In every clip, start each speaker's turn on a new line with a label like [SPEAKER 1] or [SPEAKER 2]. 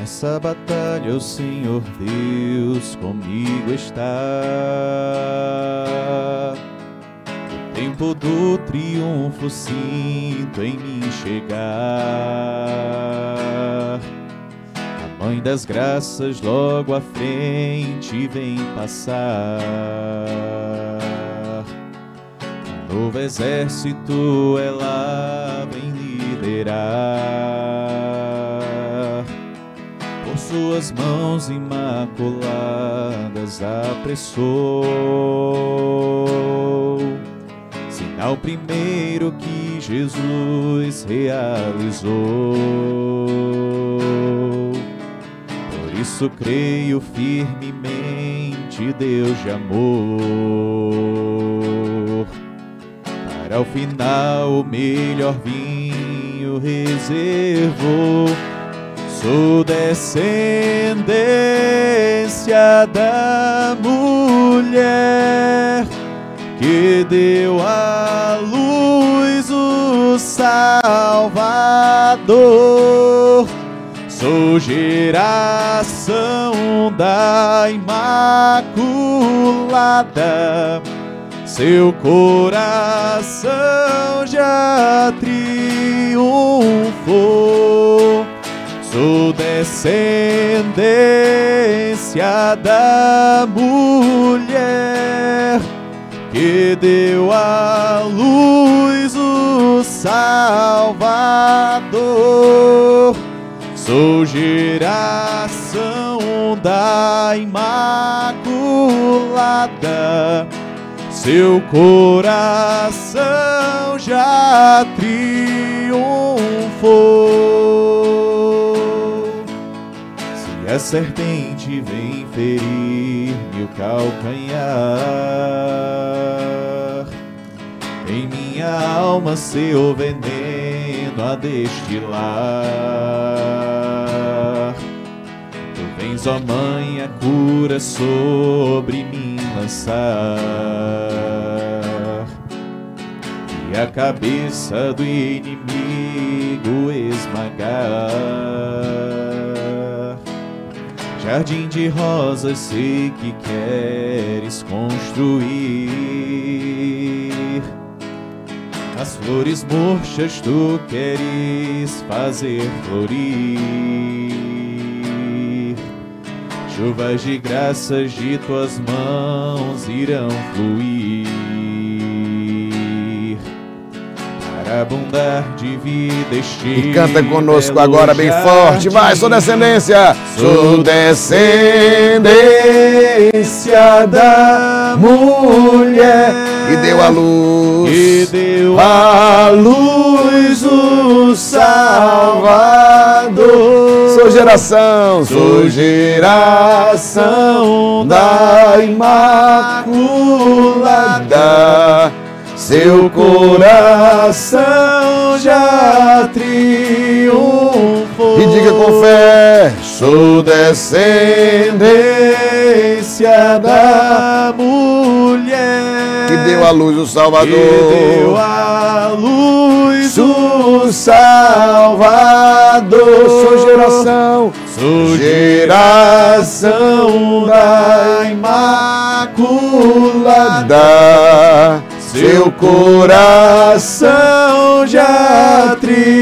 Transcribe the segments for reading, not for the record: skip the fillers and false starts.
[SPEAKER 1] Nessa batalha o Senhor Deus comigo está. O tempo do triunfo sinto em mim chegar. A Mãe das Graças logo à frente vem passar. Um novo exército ela vem liderar. Por suas mãos imaculadas apressou, sinal primeiro que Jesus realizou. Por isso creio firmemente Deus de amor, para o final o melhor vinho reservou. Sou descendência da mulher que deu à luz o Salvador. Sou geração da Imaculada, seu coração já triunfou. Sou descendência da mulher que deu à luz o Salvador. Sou geração da Imaculada, seu coração já triunfou. Se a serpente vem ferir-me o calcanhar, em minha alma seu veneno a destilar, tu vens, ó Mãe, a cura sobre mim lançar, e a cabeça do inimigo esmagar. Jardim de rosas sei que queres construir, as flores murchas tu queres fazer florir. Chuvas de graças de tuas mãos irão fluir, para abundar de vida este.
[SPEAKER 2] E canta conosco agora bem forte, vai, sou descendência. Sou descendência da mulher que deu à luz, o Salvador. Sou geração da Imaculada, seu coração já triunfou. E diga com fé: sou descendência da mulher que deu à luz o Salvador. Que deu à luz o Salvador. Sou geração da Imaculada, seu coração já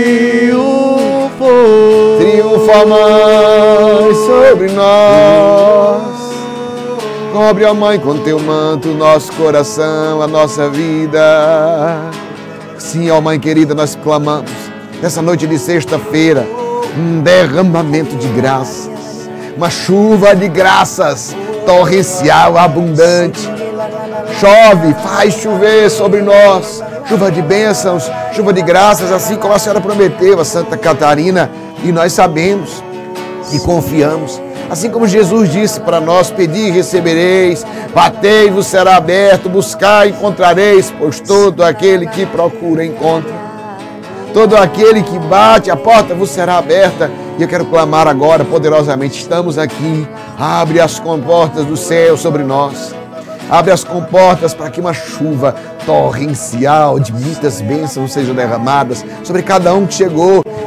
[SPEAKER 2] triunfou. Triunfa, Mãe, sobre nós. Cobre, ó Mãe, com teu manto nosso coração, a nossa vida. Sim, ó Mãe querida, nós clamamos nessa noite de sexta-feira um derramamento de graças, uma chuva de graças torrencial, abundante. Chove, faz chover sobre nós, chuva de bênçãos, chuva de graças, assim como a senhora prometeu a Santa Catarina. E nós sabemos e confiamos, assim como Jesus disse para nós: pedi e recebereis, batei e vos será aberto, buscai e encontrareis, pois todo aquele que procura encontra. Todo aquele que bate, a porta vos será aberta. E eu quero clamar agora poderosamente, estamos aqui, abre as comportas do céu sobre nós. Abre as comportas para que uma chuva torrencial de muitas bênçãos sejam derramadas sobre cada um que chegou,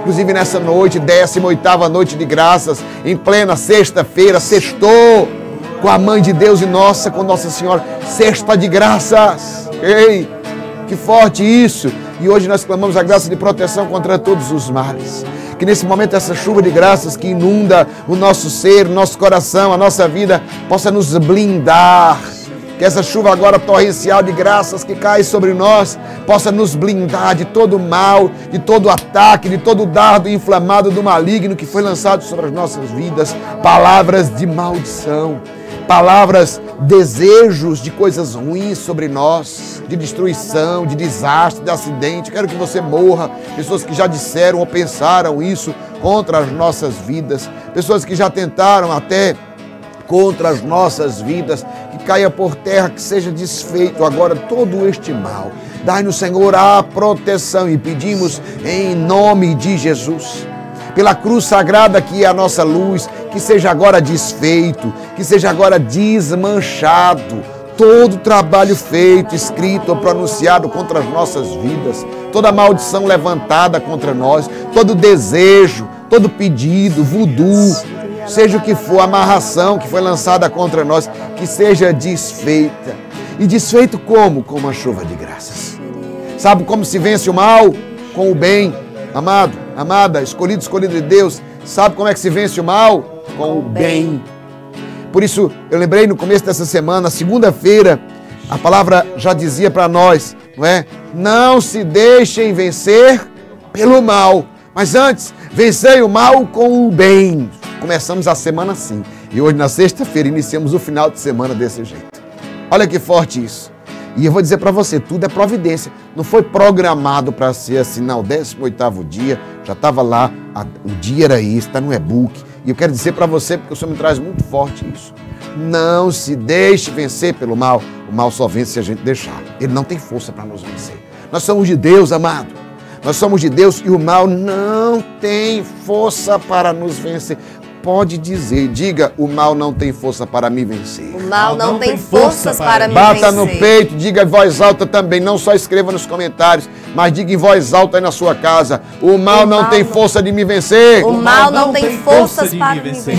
[SPEAKER 2] inclusive nessa noite, 18ª noite de graças, em plena sexta-feira, sextou com a Mãe de Deus e nossa, com Nossa Senhora, sexta de graças. Ei, que forte isso! E hoje nós clamamos a graça de proteção contra todos os males. Que nesse momento essa chuva de graças que inunda o nosso ser, o nosso coração, a nossa vida, possa nos blindar. Que essa chuva agora torrencial de graças que cai sobre nós, possa nos blindar de todo mal, de todo ataque, de todo dardo inflamado do maligno que foi lançado sobre as nossas vidas. Palavras de maldição, palavras, desejos de coisas ruins sobre nós, de destruição, de desastre, de acidente. Quero que você morra. Pessoas que já disseram ou pensaram isso contra as nossas vidas. Pessoas que já tentaram até contra as nossas vidas. Que caia por terra, que seja desfeito agora todo este mal. Dai-nos, Senhor, a proteção e pedimos em nome de Jesus. Pela cruz sagrada que é a nossa luz, que seja agora desfeito, que seja agora desmanchado todo trabalho feito, escrito ou pronunciado contra as nossas vidas, toda maldição levantada contra nós, todo desejo, todo pedido, voodoo, seja o que for, amarração que foi lançada contra nós, que seja desfeita. E desfeito como? Com uma chuva de graças. Sabe como se vence o mal? Com o bem. Amado, amada, escolhido de Deus, sabe como é que se vence o mal? Com o bem. Por isso, eu lembrei no começo dessa semana, segunda-feira, a palavra já dizia para nós, não é? Não se deixem vencer pelo mal, mas antes, vencei o mal com o bem. Começamos a semana assim, e hoje na sexta-feira iniciamos o final de semana desse jeito. Olha que forte isso. E eu vou dizer para você, tudo é providência. Não foi programado para ser assim, não. 18º dia, já estava lá, o dia era isso, está no e-book. E eu quero dizer para você, porque o Senhor me traz muito forte isso. Não se deixe vencer pelo mal. O mal só vence se a gente deixar. Ele não tem força para nos vencer. Nós somos de Deus, amado. Nós somos de Deus e o mal não tem força para nos vencer. Pode dizer, diga, o mal não tem força para me vencer.
[SPEAKER 3] O mal não tem forças para me
[SPEAKER 2] vencer.
[SPEAKER 3] vencer.
[SPEAKER 2] Bata no peito, diga em voz alta também, não só escreva nos comentários, mas diga em voz alta aí na sua casa, o mal não tem força de me vencer.
[SPEAKER 3] O mal não tem forças para me vencer.
[SPEAKER 2] E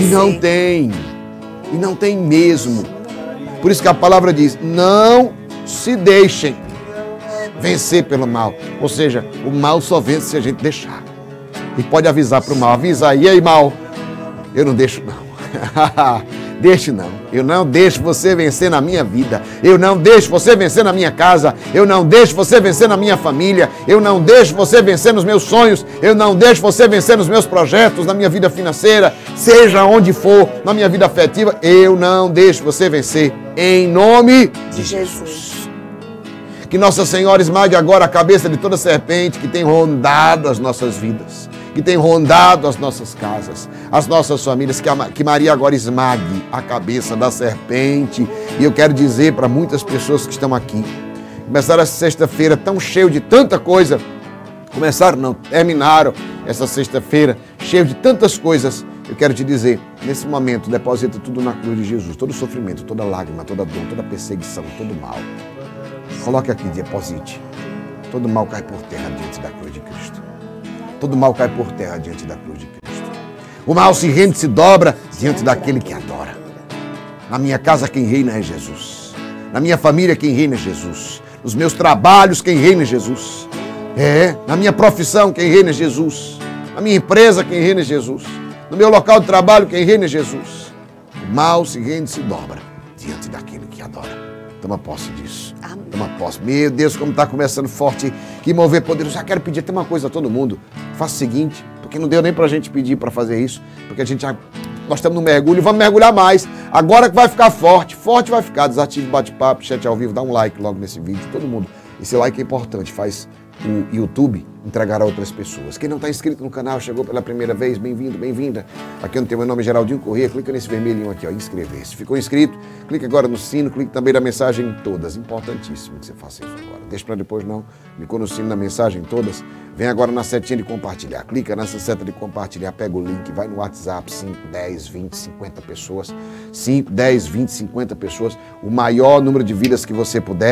[SPEAKER 2] não tem mesmo. Por isso que a palavra diz, não se deixem vencer pelo mal. Ou seja, o mal só vence se a gente deixar. E pode avisar para o mal, avisa aí, aí mal. Eu não deixo não, deixe não, eu não deixo você vencer na minha vida, eu não deixo você vencer na minha casa, eu não deixo você vencer na minha família, eu não deixo você vencer nos meus sonhos, eu não deixo você vencer nos meus projetos, na minha vida financeira, seja onde for, na minha vida afetiva, eu não deixo você vencer, em nome de Jesus. Que Nossa Senhora esmague agora a cabeça de toda serpente que tem rondado as nossas vidas, que tem rondado as nossas casas, as nossas famílias, que Maria agora esmague a cabeça da serpente. E eu quero dizer para muitas pessoas que estão aqui, começaram essa sexta-feira tão cheio de tanta coisa, terminaram essa sexta-feira cheio de tantas coisas. Eu quero te dizer, nesse momento, deposita tudo na cruz de Jesus, todo sofrimento, toda lágrima, toda dor, toda perseguição, todo mal. Coloque aqui, deposite. Todo mal cai por terra diante da cruz de Cristo. Todo mal cai por terra diante da cruz de Cristo. O mal se rende, se dobra diante daquele que adora. Na minha casa quem reina é Jesus. Na minha família quem reina é Jesus. Nos meus trabalhos quem reina é Jesus. Na minha profissão quem reina é Jesus. Na minha empresa quem reina é Jesus. No meu local de trabalho quem reina é Jesus. O mal se rende, se dobra diante daquele que adora. Toma posse disso. Amém. Toma posse. Meu Deus, como está começando forte. Que mover poderoso. Já quero pedir até uma coisa a todo mundo. Faça o seguinte, porque não deu nem para a gente pedir para fazer isso. Porque nós estamos no mergulho e vamos mergulhar mais. Agora que vai ficar forte. Forte vai ficar. Desative o bate-papo, chat ao vivo. Dá um like logo nesse vídeo. Todo mundo. Esse like é importante. Faz o YouTube entregar a outras pessoas. Quem não está inscrito no canal, chegou pela primeira vez, bem-vindo, bem-vinda. Aqui onde tem o meu nome, Geraldinho Corrêa, clica nesse vermelhinho aqui, ó, inscrever-se. Ficou inscrito? Clica agora no sino, clica também na mensagem todas. Importantíssimo que você faça isso agora. Deixa para depois não. Clicou no sino na mensagem todas. Vem agora na setinha de compartilhar. Clica nessa seta de compartilhar, pega o link, vai no WhatsApp, 5, 10, 20, 50 pessoas. 5, 10, 20, 50 pessoas. O maior número de vidas que você puder.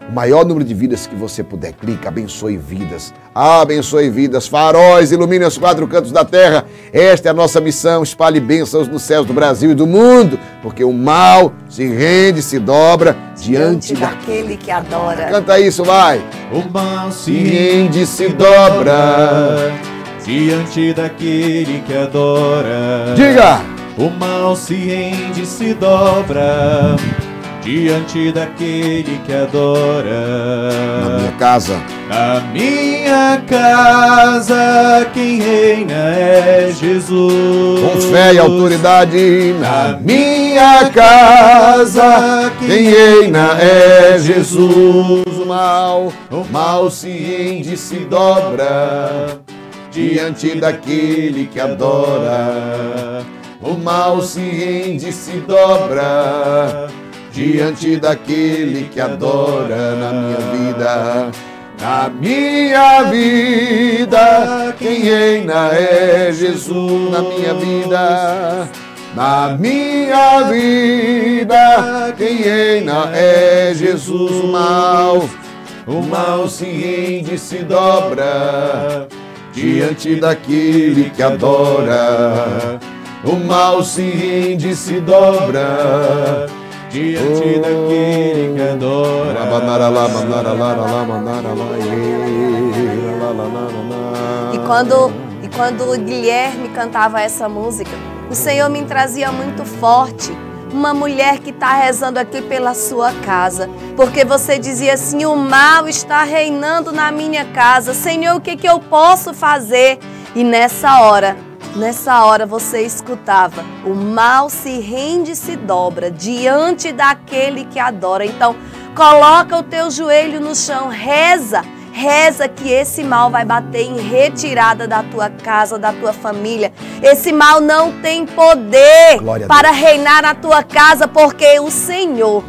[SPEAKER 2] o maior número de vidas que você puder. Clica, abençoe vidas. Abençoe vidas. Faróis, ilumine os 4 cantos da terra. Esta é a nossa missão. Espalhe bênçãos nos céus do Brasil e do mundo. Porque o mal se rende, se dobra diante
[SPEAKER 3] daquele que adora.
[SPEAKER 2] Canta isso, vai.
[SPEAKER 1] O mal se
[SPEAKER 2] rende, se dobra
[SPEAKER 1] diante daquele que adora.
[SPEAKER 2] Diga!
[SPEAKER 1] O mal se rende, se dobra diante daquele que adora.
[SPEAKER 2] Na minha casa.
[SPEAKER 1] Na minha casa, quem reina é Jesus.
[SPEAKER 2] Com fé e autoridade. Na minha casa, quem reina é Jesus. O mal se rende, se dobra diante daquele que adora. O mal se rende, se dobra diante daquele que adora. Na minha vida, na minha vida, quem reina é Jesus. Na minha vida, na minha vida, quem reina é Jesus. O mal se rende, se dobra diante daquele que adora. O mal se rende, se dobra diante daquele que adora.
[SPEAKER 3] E quando o Guilherme cantava essa música, o Senhor me trazia muito forte uma mulher que está rezando aqui pela sua casa, porque você dizia assim: o mal está reinando na minha casa, Senhor, o que eu posso fazer? E nessa hora você escutava: o mal se rende e se dobra diante daquele que adora. Então, coloca o teu joelho no chão, reza que esse mal vai bater em retirada da tua casa, da tua família. Esse mal não tem poder para reinar na tua casa, porque o Senhor,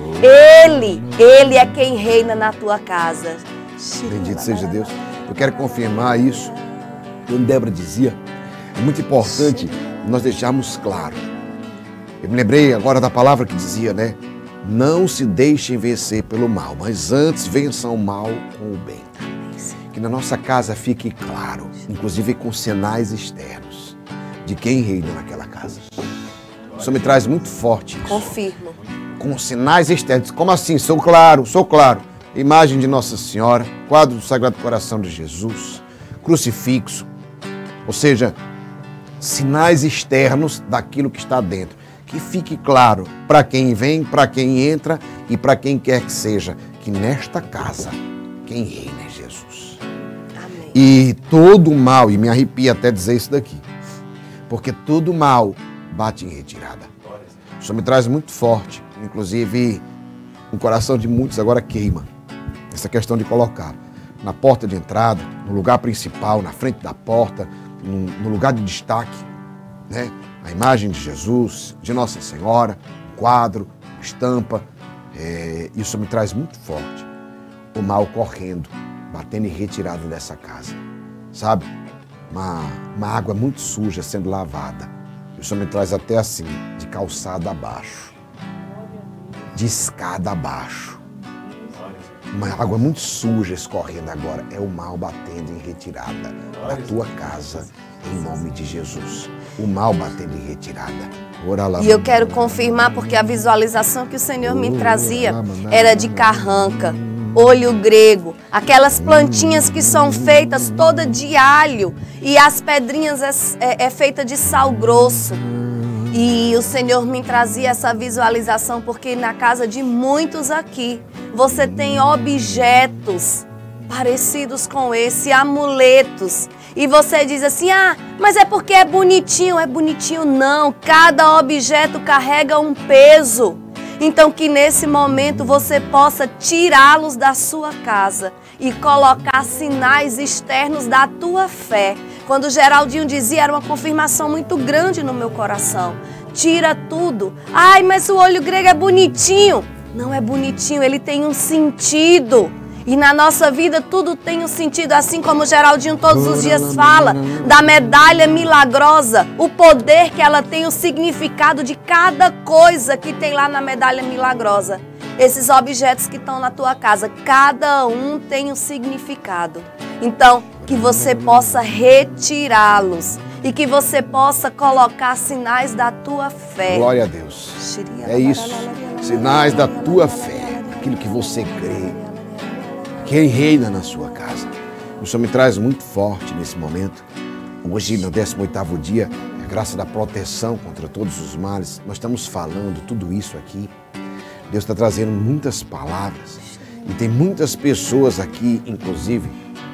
[SPEAKER 3] Ele é quem reina na tua casa.
[SPEAKER 2] Bendito seja Deus. Eu quero confirmar isso. Quando Débora dizia, é muito importante nós deixarmos claro. Eu me lembrei agora da palavra que dizia, né? Não se deixem vencer pelo mal, mas antes vençam o mal com o bem. Que na nossa casa fique claro, inclusive com sinais externos, de quem reina naquela casa. Isso me traz muito forte isso.
[SPEAKER 3] Confirmo.
[SPEAKER 2] Com sinais externos. Como assim? Sou claro. Imagem de Nossa Senhora, quadro do Sagrado Coração de Jesus, crucifixo. Ou seja, sinais externos daquilo que está dentro. Que fique claro para quem vem, para quem entra e para quem quer que seja, que nesta casa quem reina é Jesus.
[SPEAKER 3] Amém.
[SPEAKER 2] E todo mal, e me arrepia até dizer isso daqui, porque todo mal bate em retirada. Isso me traz muito forte, inclusive o coração de muitos agora queima. Essa questão de colocar na porta de entrada, no lugar principal, na frente da porta, no lugar de destaque, né? A imagem de Jesus, de Nossa Senhora, um quadro, uma estampa. Isso me traz muito forte. O mal correndo, batendo em retirada dessa casa. Sabe? Uma água muito suja sendo lavada. Isso me traz até assim, de calçada abaixo, de escada abaixo. Uma água muito suja escorrendo agora. É o mal batendo em retirada da tua casa, em nome de Jesus. O mal batendo em retirada.
[SPEAKER 3] E eu quero confirmar, porque a visualização que o Senhor me trazia era de carranca, olho grego, aquelas plantinhas que são feitas toda de alho e as pedrinhas é feita de sal grosso. E o Senhor me trazia essa visualização porque na casa de muitos aqui você tem objetos parecidos com esse, amuletos. E você diz assim: ah, mas é porque é bonitinho. É bonitinho não, cada objeto carrega um peso. Então que nesse momento você possa tirá-los da sua casa e colocar sinais externos da tua fé. Quando o Geraldinho dizia, era uma confirmação muito grande no meu coração. Tira tudo. Ai, mas o olho grego é bonitinho. Não é bonitinho, ele tem um sentido. E na nossa vida tudo tem um sentido, assim como o Geraldinho todos os dias fala da medalha milagrosa, o poder que ela tem, o significado de cada coisa que tem lá na medalha milagrosa. Esses objetos que estão na tua casa, cada um tem um significado. Então, que você possa retirá-los e que você possa colocar sinais da tua fé.
[SPEAKER 2] Glória a Deus. É isso, sinais da tua fé, aquilo que você crê, que reina na sua casa. O Senhor me traz muito forte nesse momento. Hoje, no 18º dia, a graça da proteção contra todos os males. Nós estamos falando tudo isso aqui. Deus está trazendo muitas palavras. E tem muitas pessoas aqui, inclusive,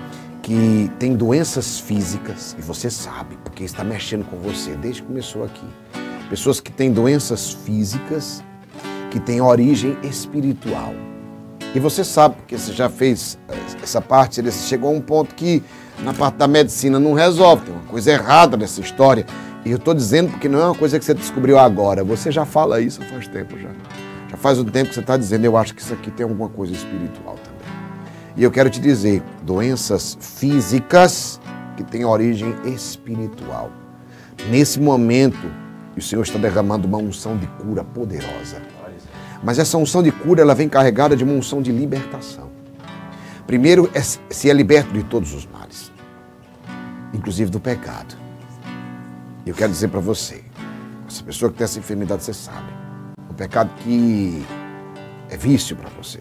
[SPEAKER 2] que têm doenças físicas. E você sabe, porque está mexendo com você desde que começou aqui. Pessoas que têm doenças físicas, que têm origem espiritual. E você sabe, porque você já fez essa parte, ele chegou a um ponto que na parte da medicina não resolve, tem uma coisa errada nessa história. E eu estou dizendo porque não é uma coisa que você descobriu agora, você já fala isso faz tempo já. Já faz um tempo que você está dizendo, eu acho que isso aqui tem alguma coisa espiritual também. E eu quero te dizer, doenças físicas que têm origem espiritual. Nesse momento, o Senhor está derramando uma unção de cura poderosa. Mas essa unção de cura, ela vem carregada de uma unção de libertação. Primeiro, se é liberto de todos os males, inclusive do pecado. E eu quero dizer para você, essa pessoa que tem essa enfermidade, você sabe, o pecado que é vício para você,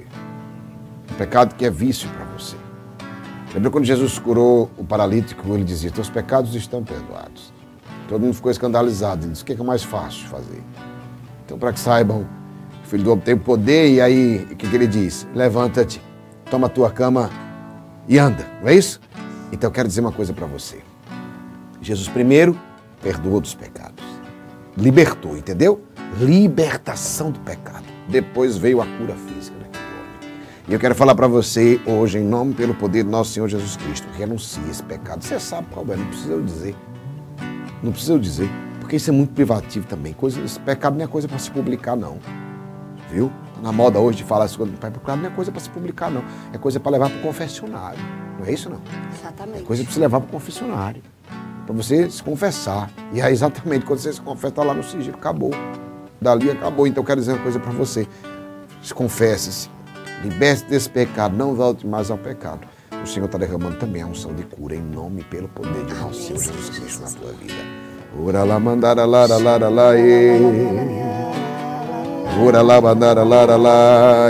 [SPEAKER 2] o pecado que é vício para você. Lembra quando Jesus curou o paralítico, ele dizia, teus pecados estão perdoados. Todo mundo ficou escandalizado, ele disse, o que é mais fácil fazer? Então, para que saibam, o Filho do Homem tem poder, e aí, o que ele diz? Levanta-te, toma a tua cama e anda, não é isso? Então eu quero dizer uma coisa para você. Jesus primeiro perdoou dos pecados, libertou, entendeu? Libertação do pecado. Depois veio a cura física daquele homem. E eu quero falar para você hoje, em nome e pelo poder do nosso Senhor Jesus Cristo, renuncie esse pecado. Você sabe qual é, não precisa eu dizer. Não precisa eu dizer, porque isso é muito privativo também. Esse pecado não é coisa para se publicar, não. Viu? Na moda hoje de falar essas coisas, pecado não é coisa para se publicar, não. É coisa para levar para o confessionário. Não é isso, não?
[SPEAKER 3] Exatamente. É
[SPEAKER 2] coisa para se levar para o confessionário. Para você se confessar. E aí, exatamente, quando você se confessa, está lá no sigilo, acabou. Dali acabou. Então, eu quero dizer uma coisa para você. Se confesse-se. Liberte desse pecado. Não volte mais ao pecado. O Senhor está derramando também a unção de cura em nome e pelo poder de nosso Senhor Jesus Cristo na tua vida. Ora lá, mandara, lara, lara, lá, ora lá, mandara, lara, lá,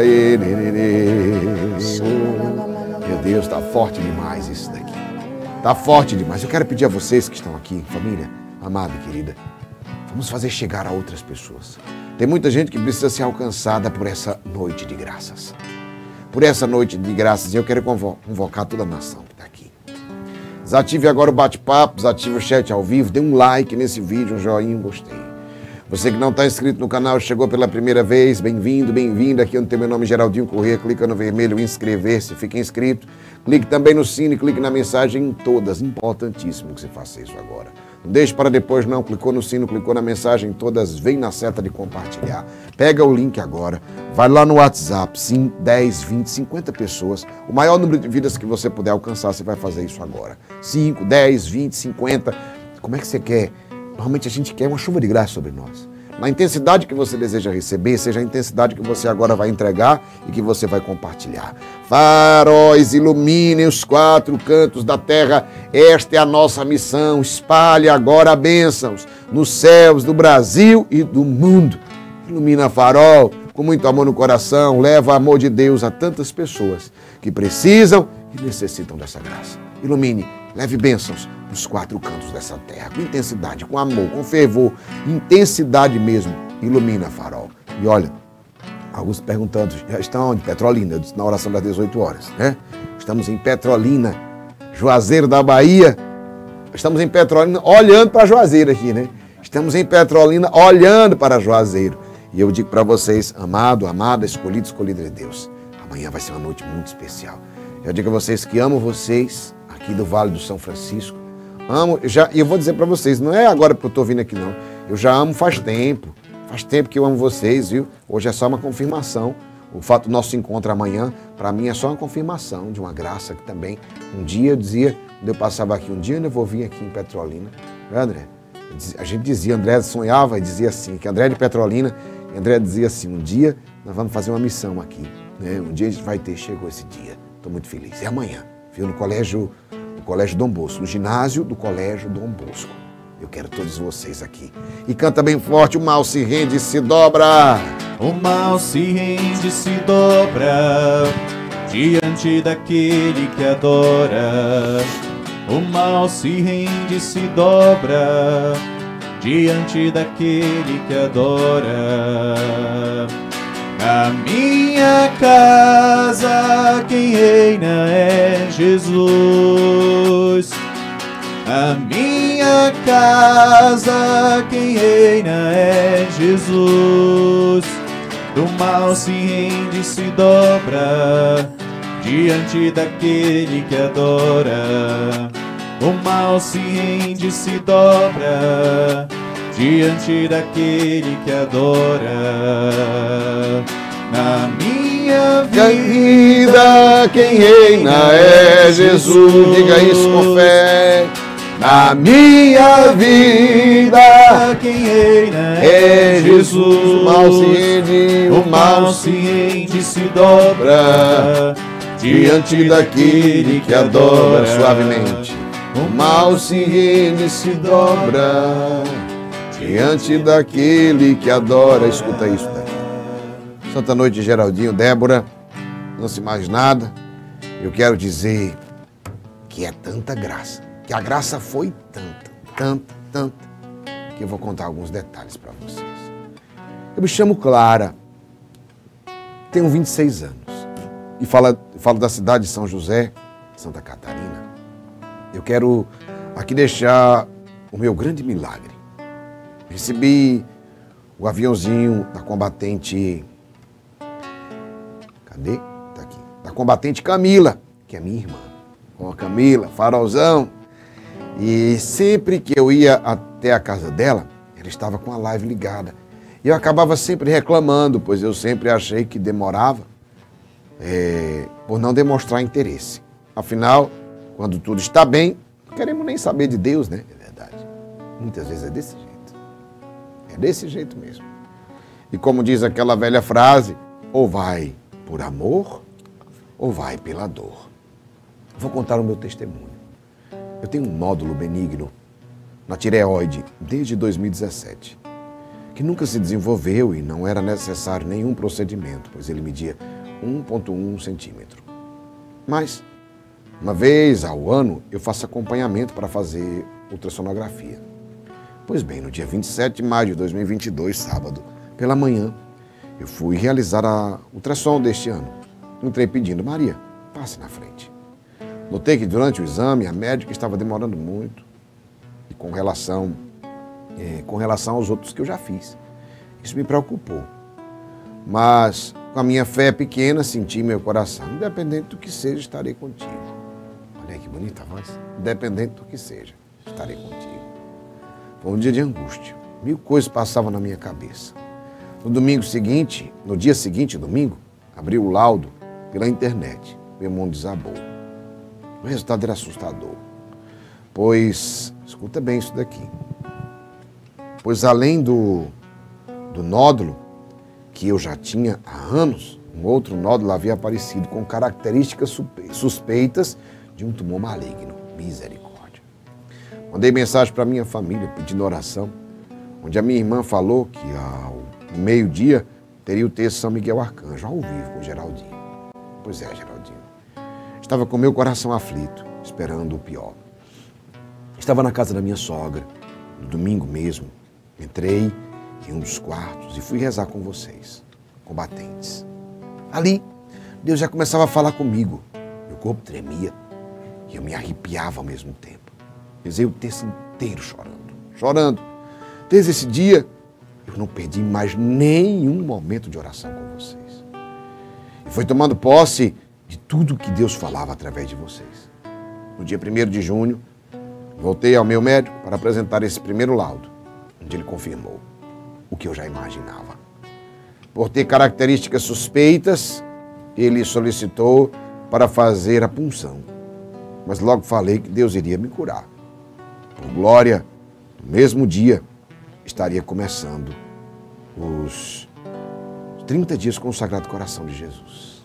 [SPEAKER 2] Meu Deus, está forte demais isso daqui. Está forte demais. Eu quero pedir a vocês que estão aqui, família, amada e querida, vamos fazer chegar a outras pessoas. Tem muita gente que precisa ser alcançada por essa noite de graças. Por essa noite de graças, eu quero convocar toda a nação que está aqui. Desative agora o bate-papo, desative o chat ao vivo, dê um like nesse vídeo, um joinha, um gostei. Você que não está inscrito no canal, chegou pela primeira vez, bem-vindo, bem-vinda. Aqui onde tem meu nome, Geraldinho Corrêa, clica no vermelho, inscrever-se, fique inscrito. Clique também no sino, clique na mensagem em todas, importantíssimo que você faça isso agora. Não deixe para depois não, clicou no sino, clicou na mensagem em todas, vem na seta de compartilhar. Pega o link agora, vai lá no WhatsApp, 5, 10, 20, 50 pessoas. O maior número de vidas que você puder alcançar, você vai fazer isso agora. 5, 10, 20, 50, como é que você quer? Normalmente a gente quer uma chuva de graça sobre nós. Na intensidade que você deseja receber, seja a intensidade que você agora vai entregar e que você vai compartilhar. Faróis, iluminem os 4 cantos da terra. Esta é a nossa missão. Espalhe agora bênçãos nos céus do Brasil e do mundo. Ilumina farol com muito amor no coração. Leva amor de Deus a tantas pessoas que precisam e necessitam dessa graça. Ilumine, leve bênçãos nos 4 cantos dessa terra, com intensidade, com amor, com fervor, intensidade mesmo. Ilumina farol. E olha, alguns perguntando, já estão onde? Petrolina, eu disse na oração das 18 horas, né? Estamos em Petrolina, Juazeiro da Bahia. Estamos em Petrolina, olhando para Juazeiro aqui, né? Estamos em Petrolina, olhando para Juazeiro. E eu digo para vocês, amado, amada, escolhido, escolhida de Deus, amanhã vai ser uma noite muito especial. Eu digo a vocês que amo vocês, aqui do Vale do São Francisco. Amo, e eu vou dizer para vocês, não é agora porque eu estou vindo aqui não. Eu já amo faz tempo que eu amo vocês, viu? Hoje é só uma confirmação. O fato do nosso encontro amanhã, para mim, é só uma confirmação de uma graça que também, um dia eu dizia, quando eu passava aqui, um dia eu ainda vou vir aqui em Petrolina. André, a gente dizia, André sonhava e dizia assim, que André é de Petrolina, e André dizia assim, um dia nós vamos fazer uma missão aqui, né? Um dia a gente vai ter, chegou esse dia, estou muito feliz. É amanhã, viu, no colégio Dom Bosco, no ginásio do colégio Dom Bosco. Eu quero todos vocês aqui. E canta bem forte, o mal se rende e se dobra.
[SPEAKER 1] O mal se rende e se dobra diante daquele que adora. O mal se rende e se dobra diante daquele que adora. Na minha casa quem reina é Jesus. Na minha casa quem reina é Jesus. Do mal se rende e se dobra diante daquele que adora. O mal se rende e se dobra diante daquele que adora. Na minha
[SPEAKER 2] vida quem reina é Jesus. Diga isso com fé. Na minha vida
[SPEAKER 1] quem reina
[SPEAKER 2] é Jesus. O mal se rende,
[SPEAKER 1] o mal se rende e se dobra
[SPEAKER 2] diante daquele que adora suavemente. O mal se rende e se dobra diante daquele que adora. Escuta isso daqui. Santa noite, Geraldinho, Débora, não se mais nada. Eu quero dizer que é tanta graça, que a graça foi tanta, que eu vou contar alguns detalhes para vocês. Eu me chamo Clara, tenho 26 anos e falo da cidade de São José, Santa Catarina. Eu quero aqui deixar o meu grande milagre. Recebi o aviãozinho da combatente... Cadê? Tá aqui. Da combatente Camila, que é minha irmã. Ó, Camila, farolzão. E sempre que eu ia até a casa dela, ela estava com a live ligada. E eu acabava sempre reclamando, pois eu sempre achei que demorava por não demonstrar interesse. Afinal, quando tudo está bem, não queremos nem saber de Deus, né? É verdade. Muitas vezes é desse jeito. É desse jeito mesmo. E como diz aquela velha frase, ou vai por amor, ou vai pela dor. Vou contar o meu testemunho. Eu tenho um nódulo benigno na tireoide desde 2017, que nunca se desenvolveu e não era necessário nenhum procedimento, pois ele media 1,1 centímetro. Mas, uma vez ao ano, eu faço acompanhamento para fazer ultrassonografia. Pois bem, no dia 27 de maio de 2022, sábado, pela manhã, eu fui realizar a ultrassom deste ano. Entrei pedindo, Maria, passe na frente. Notei que durante o exame a médica estava demorando muito e com relação aos outros que eu já fiz. Isso me preocupou. Mas com a minha fé pequena senti meu coração, independente do que seja, estarei contigo. Olha que bonita a voz. Independente do que seja, estarei contigo. Foi um dia de angústia. 1000 coisas passavam na minha cabeça. No dia seguinte, domingo, abri o laudo pela internet. Meu mundo desabou. O resultado era assustador. Pois, escuta bem isso daqui. Pois além do nódulo, que eu já tinha há anos, um outro nódulo havia aparecido com características suspeitas de um tumor maligno. Misericórdia. Mandei mensagem para minha família pedindo oração, onde a minha irmã falou que ao meio-dia teria o texto São Miguel Arcanjo, ao vivo com o Geraldinho. Pois é, Geraldinho. Estava com meu coração aflito, esperando o pior. Estava na casa da minha sogra, no domingo mesmo. Entrei em um dos quartos e fui rezar com vocês, combatentes. Ali, Deus já começava a falar comigo. Meu corpo tremia e eu me arrepiava ao mesmo tempo. Rezei o texto inteiro chorando. Desde esse dia, eu não perdi mais nenhum momento de oração com vocês. E foi tomando posse de tudo que Deus falava através de vocês. No dia 1º de junho, voltei ao meu médico para apresentar esse primeiro laudo, onde ele confirmou o que eu já imaginava. Por ter características suspeitas, ele solicitou para fazer a punção. Mas logo falei que Deus iria me curar. Por glória, no mesmo dia, estaria começando os 30 dias com o Sagrado Coração de Jesus.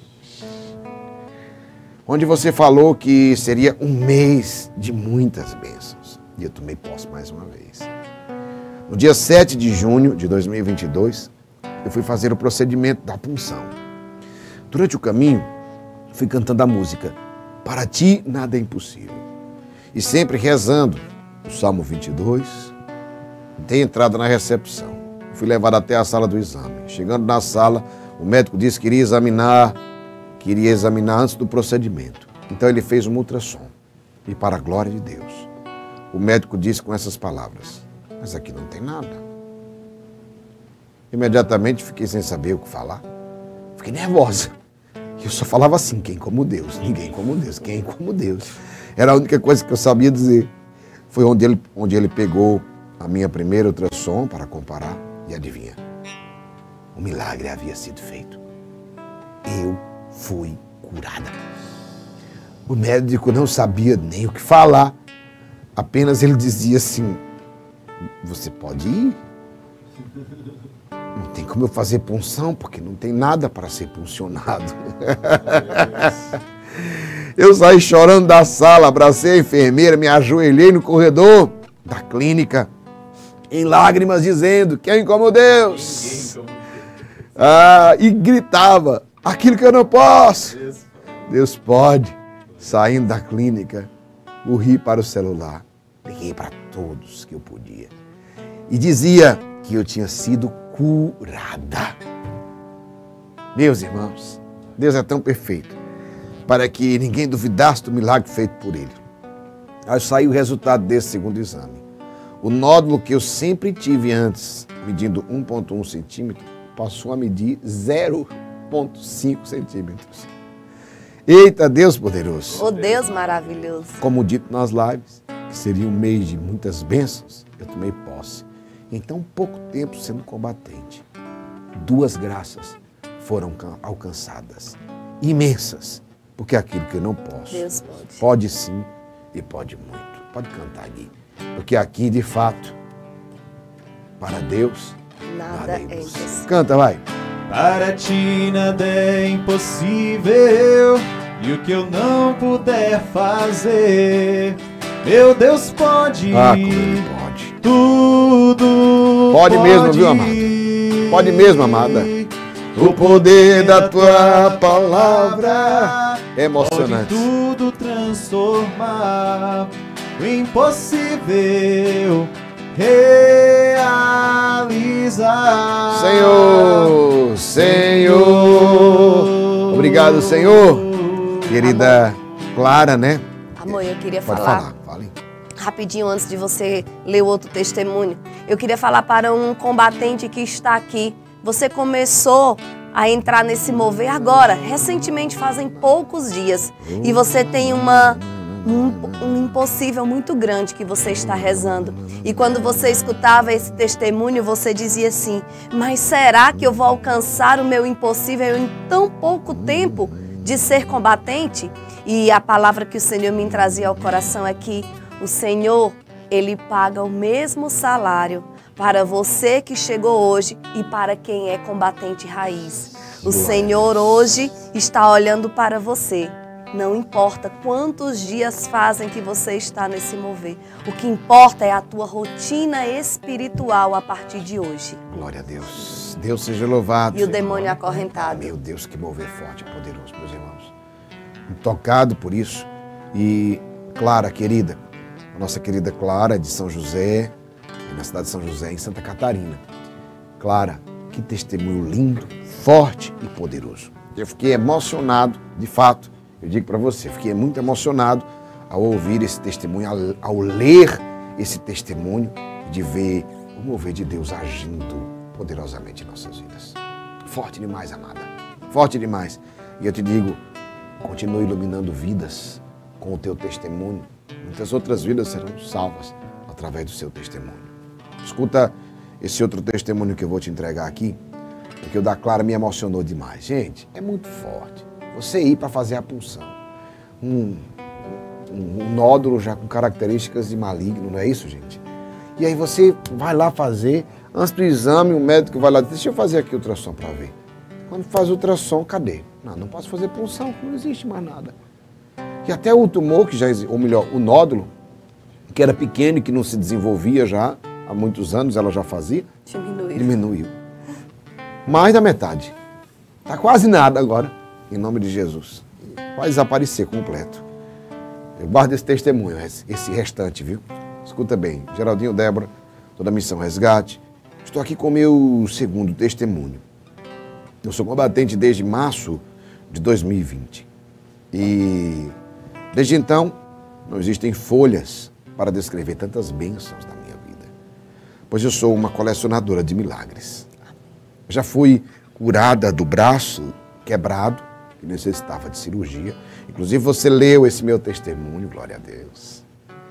[SPEAKER 2] Onde você falou que seria um mês de muitas bênçãos. E eu tomei posse mais uma vez. No dia 7 de junho de 2022, eu fui fazer o procedimento da punção. Durante o caminho, fui cantando a música Para Ti Nada é Impossível. E sempre rezando o Salmo 22, dei entrada na recepção. Fui levado até a sala do exame. Chegando na sala, o médico disse que queria examinar antes do procedimento. Então ele fez um ultrassom. E para a glória de Deus, o médico disse com essas palavras: mas aqui não tem nada. Imediatamente fiquei sem saber o que falar. Fiquei nervosa. Eu só falava assim: quem como Deus? Ninguém como Deus. Quem como Deus? Era a única coisa que eu sabia dizer. Foi onde ele pegou a minha primeira ultrassom para comparar. E adivinha? O milagre havia sido feito. Eu fui curada. O médico não sabia nem o que falar. Apenas ele dizia assim: você pode ir? Não tem como eu fazer punção, porque não tem nada para ser puncionado. Eu saí chorando da sala, abracei a enfermeira, me ajoelhei no corredor da clínica, em lágrimas, dizendo: quem como Deus? E gritava: aquilo que eu não posso, Deus pode. Saindo da clínica, corri para o celular, liguei para todos que eu podia e dizia que eu tinha sido curada. Meus irmãos, Deus é tão perfeito para que ninguém duvidasse do milagre feito por Ele. Aí saiu o resultado desse segundo exame. O nódulo que eu sempre tive antes, medindo 1,1 centímetro, passou a medir 0,5 centímetros. Eita, Deus poderoso!
[SPEAKER 3] Oh, Deus maravilhoso!
[SPEAKER 2] Como dito nas lives, que seria um mês de muitas bênçãos, eu tomei posse. Em tão pouco tempo sendo combatente, 2 graças foram alcançadas, imensas, porque aquilo que eu não posso,
[SPEAKER 3] Deus
[SPEAKER 2] pode sim e pode muito. Pode cantar aqui, porque aqui de fato, para Deus, nada é impossível. Canta, vai!
[SPEAKER 1] Para ti nada é impossível, e o que eu não puder fazer, meu Deus pode.
[SPEAKER 2] Como Ele pode.
[SPEAKER 1] Tudo
[SPEAKER 2] pode mesmo, viu, amada? Pode mesmo, amada. O poder da tua palavra é emocionante.
[SPEAKER 1] Pode tudo transformar, o impossível realizar.
[SPEAKER 2] Senhor, Senhor. Obrigado, Senhor. Querida Clara, né?
[SPEAKER 3] Amor, eu queria
[SPEAKER 2] Pode
[SPEAKER 3] falar.
[SPEAKER 2] Fale.
[SPEAKER 3] Rapidinho, antes de você ler o outro testemunho, eu queria falar para um combatente que está aqui. Você começou a entrar nesse mover agora, recentemente, fazem poucos dias. E você tem um impossível muito grande que você está rezando. E quando você escutava esse testemunho, você dizia assim: mas será que eu vou alcançar o meu impossível em tão pouco tempo de ser combatente? E a palavra que o Senhor me trazia ao coração é que o Senhor, Ele paga o mesmo salário para você que chegou hoje e para quem é combatente raiz. O Senhor hoje está olhando para você. Não importa quantos dias fazem que você está nesse mover. O que importa é a tua rotina espiritual a partir de hoje.
[SPEAKER 2] Glória a Deus. Deus seja louvado.
[SPEAKER 3] E o demônio acorrentado.
[SPEAKER 2] Meu Deus, que mover forte e poderoso, meus irmãos. Tocado por isso. E Clara, querida, a nossa querida Clara de São José, na cidade de São José, em Santa Catarina. Clara, que testemunho lindo, forte e poderoso. Eu fiquei emocionado, de fato. Eu digo para você, fiquei muito emocionado ao ouvir esse testemunho, ao ler esse testemunho, de ver o mover de Deus agindo poderosamente em nossas vidas. Forte demais, amada. Forte demais. E eu te digo, continue iluminando vidas com o teu testemunho. Muitas outras vidas serão salvas através do seu testemunho. Escuta esse outro testemunho que eu vou te entregar aqui. porque o da Clara me emocionou demais. Gente, é muito forte. Você ir para fazer a punção. Um nódulo já com características de maligno, não é isso, gente? E aí você vai lá fazer, antes do exame, o médico vai lá, deixa eu fazer aqui o ultrassom para ver. Quando faz o ultrassom, cadê? Não posso fazer punção, não existe mais nada. E até o tumor, que já existe, ou melhor, o nódulo, que era pequeno e que não se desenvolvia já, há muitos anos ela já fazia, diminuiu. Mais da metade. Está quase nada agora, em nome de Jesus. Vai desaparecer completo. Eu guardo esse testemunho, esse restante, viu? Escuta bem, Geraldinho, Débora, toda a Missão Resgate. Estou aqui com o meu segundo testemunho. Eu sou combatente desde março de 2020. E desde então, não existem folhas para descrever tantas bênçãos na minha vida. Pois eu sou uma colecionadora de milagres. Já fui curada do braço quebrado, que necessitava de cirurgia. Inclusive você leu esse meu testemunho, glória a Deus.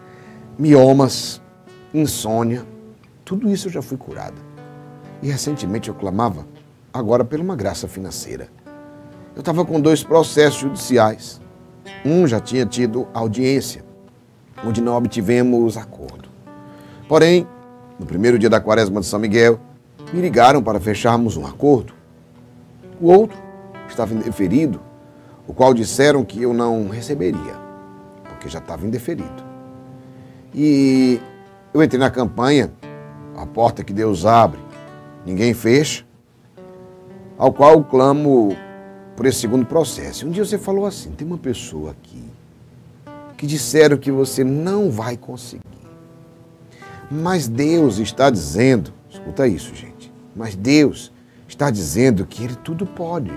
[SPEAKER 2] Miomas, insônia, tudo isso eu já fui curada. E recentemente eu clamava, agora por uma graça financeira. Eu estava com 2 processos judiciais. Um já tinha tido audiência, onde não obtivemos acordo. Porém, no primeiro dia da quaresma de São Miguel, me ligaram para fecharmos um acordo. O outro estava indeferido, o qual disseram que eu não receberia, porque já estava indeferido. E eu entrei na campanha, a porta que Deus abre, ninguém fecha, ao qual eu clamo por esse segundo processo. Um dia você falou assim, tem uma pessoa aqui que disseram que você não vai conseguir. Mas Deus está dizendo, escuta isso, gente, mas Deus está dizendo que Ele tudo pode.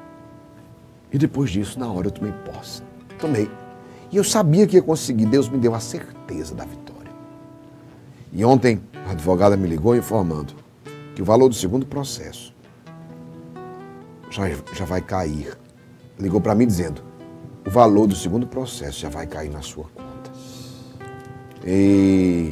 [SPEAKER 2] E depois disso, na hora eu tomei posse. Tomei. E eu sabia que ia conseguir. Deus me deu a certeza da vitória. E ontem, a advogada me ligou informando que o valor do segundo processo já vai cair. Ligou para mim dizendo, o valor do segundo processo já vai cair na sua conta. E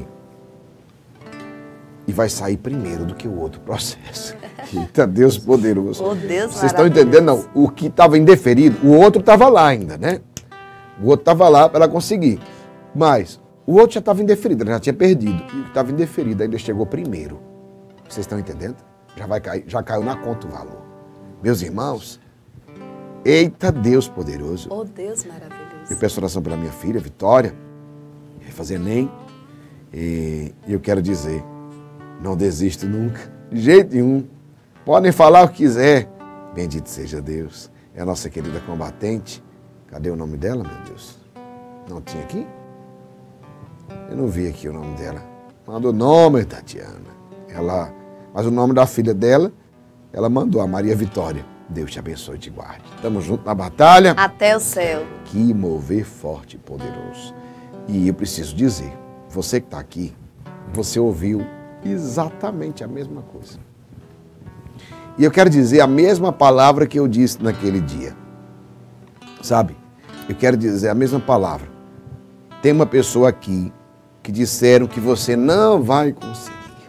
[SPEAKER 2] vai sair primeiro do que o outro processo. Eita, Deus poderoso.
[SPEAKER 3] Oh, Deus,
[SPEAKER 2] vocês estão entendendo? Não, o que estava indeferido, o outro estava lá ainda, né? O outro estava lá para ela conseguir. Mas o outro já estava indeferido, ela já tinha perdido. E o que estava indeferido ainda chegou primeiro. Vocês estão entendendo? Já vai cair, já caiu na conta o valor. Meus irmãos, eita Deus poderoso.
[SPEAKER 3] Oh, Deus maravilhoso.
[SPEAKER 2] Eu peço oração pela minha filha, Vitória, vai fazer ENEM. E eu quero dizer, não desisto nunca, de jeito nenhum. Podem falar o que quiser. Bendito seja Deus. É a nossa querida combatente. Cadê o nome dela, meu Deus? Não tinha aqui? Eu não vi aqui o nome dela. Manda o nome, Tatiana. Mas o nome da filha dela, ela mandou, a Maria Vitória. Deus te abençoe e te guarde. Estamos juntos na batalha.
[SPEAKER 3] Até o céu.
[SPEAKER 2] Que mover forte e poderoso. E eu preciso dizer, você que está aqui, você ouviu exatamente a mesma coisa. E eu quero dizer a mesma palavra que eu disse naquele dia. Sabe? Eu quero dizer a mesma palavra. Tem uma pessoa aqui que disseram que você não vai conseguir.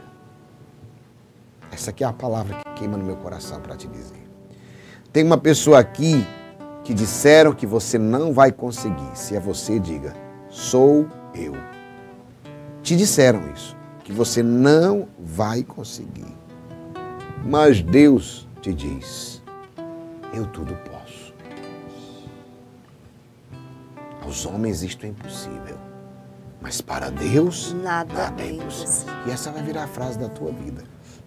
[SPEAKER 2] Essa aqui é a palavra que queima no meu coração para te dizer. Tem uma pessoa aqui que disseram que você não vai conseguir. Se é você, diga, sou eu. Te disseram isso, que você não vai conseguir. Mas Deus te diz, eu tudo posso. Aos homens isto é impossível, mas para Deus nada é impossível. E essa vai virar a frase da tua vida.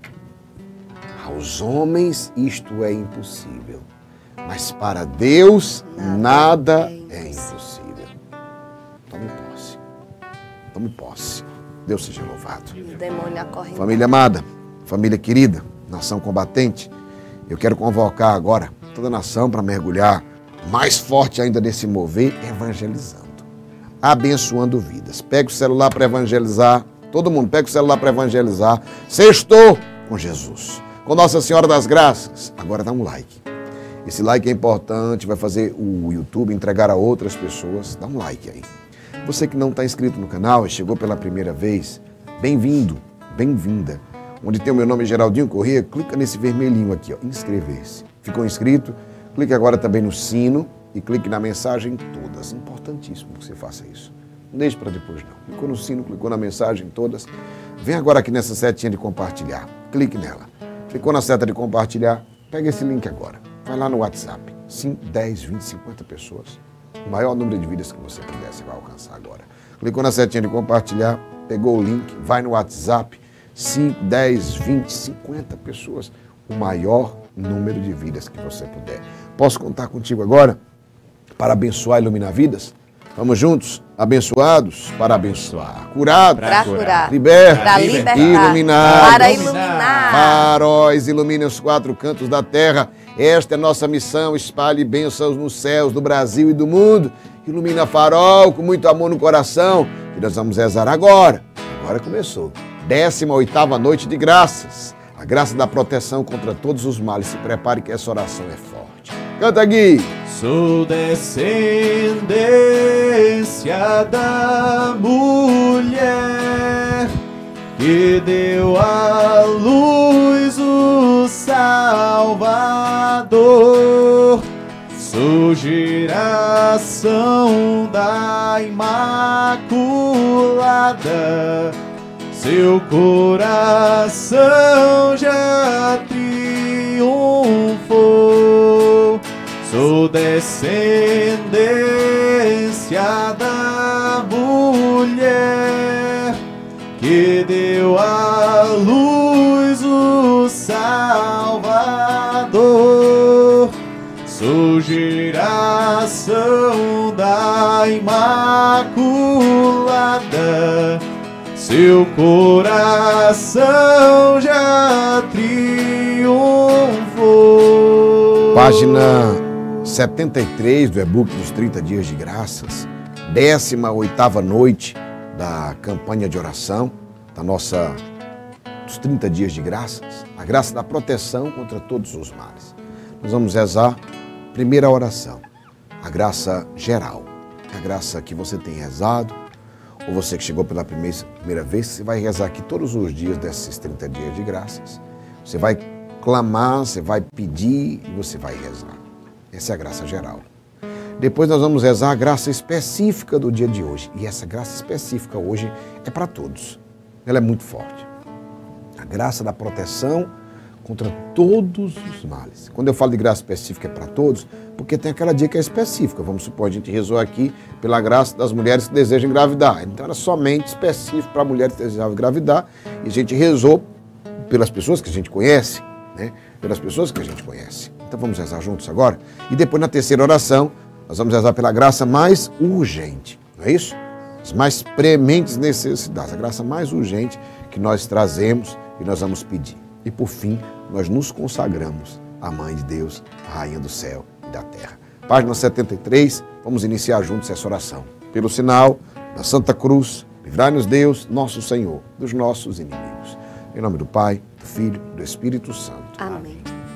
[SPEAKER 2] Aos homens isto é impossível, mas para Deus nada é impossível. Tome posse. Tome posse. Deus seja louvado.
[SPEAKER 3] O demônio acorre.
[SPEAKER 2] Família amada, família querida, nação combatente, eu quero convocar agora toda a nação para mergulhar mais forte ainda nesse mover, evangelizando, abençoando vidas. Pega o celular para evangelizar, todo mundo pega o celular para evangelizar. Sextou com Jesus, com Nossa Senhora das Graças. Agora dá um like. Esse like é importante, vai fazer o YouTube entregar a outras pessoas. Dá um like aí. Você que não está inscrito no canal e chegou pela primeira vez, bem-vindo, bem-vinda. onde tem o meu nome, Geraldinho Corrêa, clica nesse vermelhinho aqui, ó, inscrever-se. Ficou inscrito? Clique agora também no sino e clique na mensagem todas. Importantíssimo que você faça isso. Não deixe para depois não. Clicou no sino, clicou na mensagem todas. Vem agora aqui nessa setinha de compartilhar. Clique nela. Clicou na seta de compartilhar. Pega esse link agora. Vai lá no WhatsApp. 5, 10, 20, 50 pessoas. O maior número de vidas que você puder, você vai alcançar agora. Clicou na setinha de compartilhar. Pegou o link. Vai no WhatsApp. 5, 10, 20, 50 pessoas. O maior número de vidas que você puder. Posso contar contigo agora para abençoar e iluminar vidas? Vamos juntos? Abençoados para abençoar. Curados
[SPEAKER 3] para curar.
[SPEAKER 2] Libertos
[SPEAKER 3] para libertar.
[SPEAKER 2] Iluminados
[SPEAKER 3] para iluminar.
[SPEAKER 2] Faróis iluminem os 4 cantos da terra. Esta é a nossa missão. Espalhe bênçãos nos céus do Brasil e do mundo. Ilumina farol com muito amor no coração. E nós vamos rezar agora. Agora começou. 18ª noite de graças. A graça da proteção contra todos os males. Se prepare que essa oração é forte. Canta, Gui.
[SPEAKER 1] Sou descendência da mulher que deu à luz o Salvador. Sou geração da Imaculada. Seu coração já triunfou. Sou descendência da mulher que deu à luz o Salvador. Sou geração da Imaculada. Seu coração já triunfou.
[SPEAKER 2] Página 73 do e-book dos 30 dias de graças, 18ª noite da campanha de oração, dos 30 dias de graças, a graça da proteção contra todos os males. Nós vamos rezar a primeira oração, a graça geral, a graça que você tem rezado, ou você que chegou pela primeira vez, você vai rezar aqui todos os dias desses 30 dias de graças. Você vai clamar, você vai pedir e você vai rezar. Essa é a graça geral. Depois nós vamos rezar a graça específica do dia de hoje. E essa graça específica hoje é para todos. Ela é muito forte. A graça da proteção contra todos os males. Quando eu falo de graça específica é para todos, porque tem aquela dia que é específica. Vamos supor, a gente rezou aqui pela graça das mulheres que desejam engravidar. Então era somente específico para mulheres que desejam engravidar. E a gente rezou pelas pessoas que a gente conhece, né? Pelas pessoas que a gente conhece. Então vamos rezar juntos agora. E depois na terceira oração, nós vamos rezar pela graça mais urgente. Não é isso? As mais prementes necessidades. A graça mais urgente que nós trazemos e nós vamos pedir. E por fim, nós nos consagramos à Mãe de Deus, a Rainha do Céu e da Terra. Página 73, vamos iniciar juntos essa oração. Pelo sinal da Santa Cruz, livrai-nos Deus, nosso Senhor, dos nossos inimigos. Em nome do Pai, do Filho e do Espírito Santo.
[SPEAKER 3] Amém.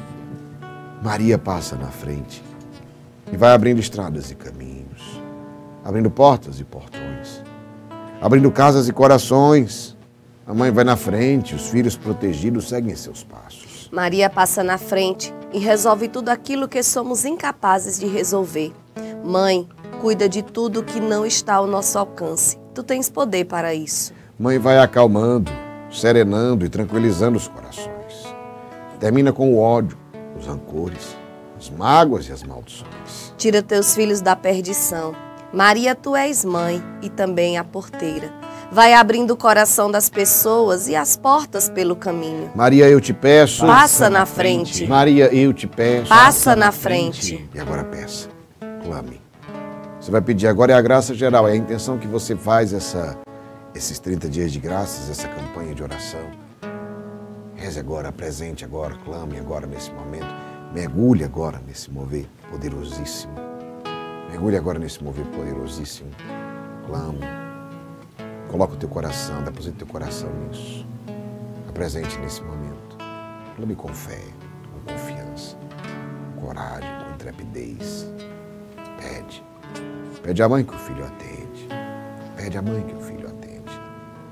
[SPEAKER 2] Maria passa na frente e vai abrindo estradas e caminhos, abrindo portas e portões, abrindo casas e corações. A mãe vai na frente, os filhos protegidos seguem seus passos.
[SPEAKER 3] Maria passa na frente e resolve tudo aquilo que somos incapazes de resolver. Mãe, cuida de tudo que não está ao nosso alcance. Tu tens poder para isso.
[SPEAKER 2] Mãe vai acalmando, serenando e tranquilizando os corações. Termina com o ódio, os rancores, as mágoas e as maldições.
[SPEAKER 3] Tira teus filhos da perdição. Maria, tu és mãe e também a porteira. Vai abrindo o coração das pessoas e as portas pelo caminho.
[SPEAKER 2] Maria, eu te peço.
[SPEAKER 3] Passa na frente.
[SPEAKER 2] Maria, eu te peço.
[SPEAKER 3] Passa na frente.
[SPEAKER 2] E agora peça, clame. Você vai pedir agora é a graça geral, é a intenção que você faz esses 30 dias de graças, essa campanha de oração. Reze agora, apresente agora, clame agora nesse momento. Mergulhe agora nesse mover poderosíssimo. Mergulhe agora nesse mover poderosíssimo. Clame. Coloca o teu coração, deposita o teu coração nisso. Apresente nesse momento. Clame com fé, com confiança, com coragem, com intrepidez. Pede. Pede à mãe que o filho atende. Pede à mãe que o filho atende.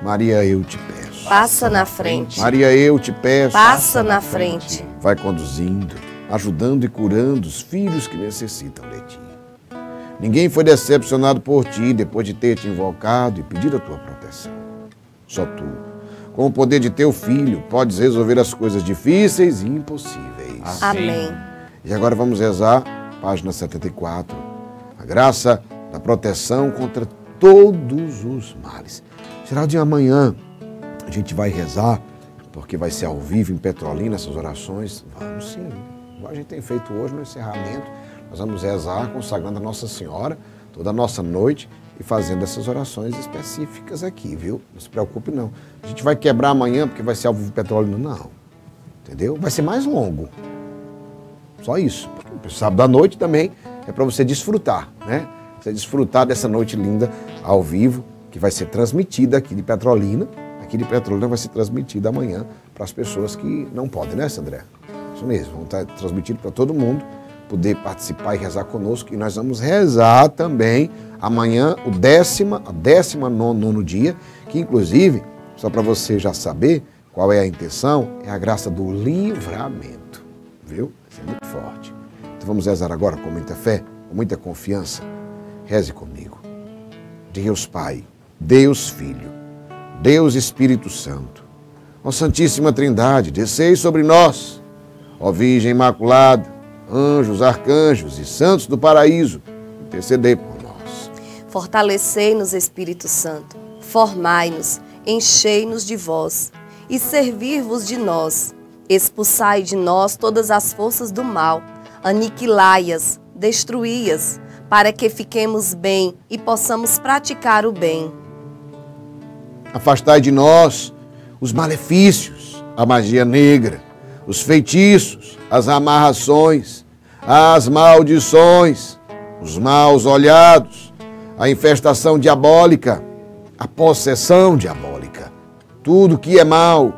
[SPEAKER 2] Maria, eu te peço.
[SPEAKER 3] Passa na frente.
[SPEAKER 2] Maria, eu te peço.
[SPEAKER 3] Passa na frente.
[SPEAKER 2] Vai conduzindo, ajudando e curando os filhos que necessitam de ti. Ninguém foi decepcionado por ti depois de ter te invocado e pedido a tua proteção. Só tu, com o poder de teu Filho, podes resolver as coisas difíceis e impossíveis.
[SPEAKER 3] Amém.
[SPEAKER 2] E agora vamos rezar, página 74. A graça da proteção contra todos os males. Será de amanhã. A gente vai rezar, porque vai ser ao vivo em Petrolina essas orações. Vamos sim. Igual a gente tem feito hoje no encerramento. Nós vamos rezar consagrando a Nossa Senhora toda a nossa noite e fazendo essas orações específicas aqui, viu? Não se preocupe não. A gente vai quebrar amanhã porque vai ser ao vivo em Petrolina, não. Entendeu? Vai ser mais longo. Só isso. Sábado à noite também é para você desfrutar, né? Você desfrutar dessa noite linda ao vivo, que vai ser transmitida aqui de Petrolina. Aqui de Petrolina vai ser transmitida amanhã para as pessoas que não podem, né, Sandré? Isso mesmo, vão estar transmitido para todo mundo poder participar e rezar conosco. E nós vamos rezar também amanhã a 19º dia, que inclusive, só para você já saber qual é a intenção, é a graça do livramento, viu? Isso é muito forte. Então vamos rezar agora com muita fé, com muita confiança. Reze comigo. Deus Pai, Deus Filho, Deus Espírito Santo, ó Santíssima Trindade, descei sobre nós, ó Virgem Imaculada, anjos, arcanjos e santos do paraíso, intercedei por nós.
[SPEAKER 3] Fortalecei-nos, Espírito Santo, formai-nos, enchei-nos de vós e servir-vos de nós. Expulsai de nós todas as forças do mal, aniquilai-as, destruí-as, para que fiquemos bem e possamos praticar o bem.
[SPEAKER 2] Afastai de nós os malefícios, a magia negra, os feitiços, as amarrações, as maldições, os maus olhados, a infestação diabólica, a possessão diabólica, tudo que é mal,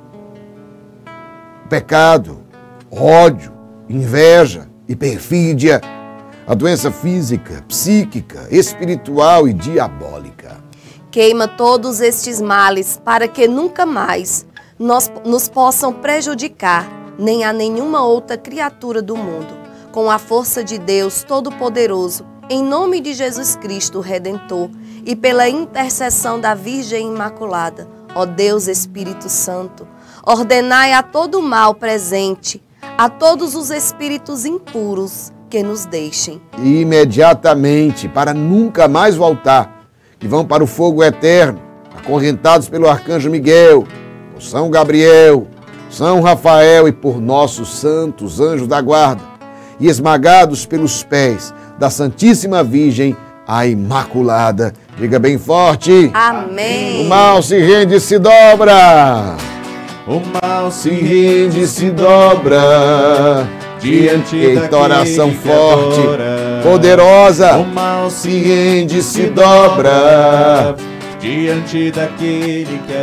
[SPEAKER 2] pecado, ódio, inveja e perfídia, a doença física, psíquica, espiritual e diabólica.
[SPEAKER 3] Queima todos estes males para que nunca mais nos possam prejudicar, nem a nenhuma outra criatura do mundo. Com a força de Deus Todo-Poderoso, em nome de Jesus Cristo, Redentor, e pela intercessão da Virgem Imaculada, ó Deus Espírito Santo, ordenai a todo mal presente, a todos os espíritos impuros que nos deixem.
[SPEAKER 2] E imediatamente, para nunca mais voltar, que vão para o fogo eterno, acorrentados pelo Arcanjo Miguel, por São Gabriel, São Rafael e por nossos santos anjos da guarda, e esmagados pelos pés da Santíssima Virgem, a Imaculada. Diga bem forte.
[SPEAKER 3] Amém.
[SPEAKER 2] O mal se rende e se dobra.
[SPEAKER 1] O mal se
[SPEAKER 2] rende e se dobra.
[SPEAKER 1] diante
[SPEAKER 2] Eita, oração
[SPEAKER 1] daquele que
[SPEAKER 2] forte,
[SPEAKER 1] adora.
[SPEAKER 2] poderosa.
[SPEAKER 1] O mal se
[SPEAKER 2] rende e se dobra.
[SPEAKER 1] diante daquele que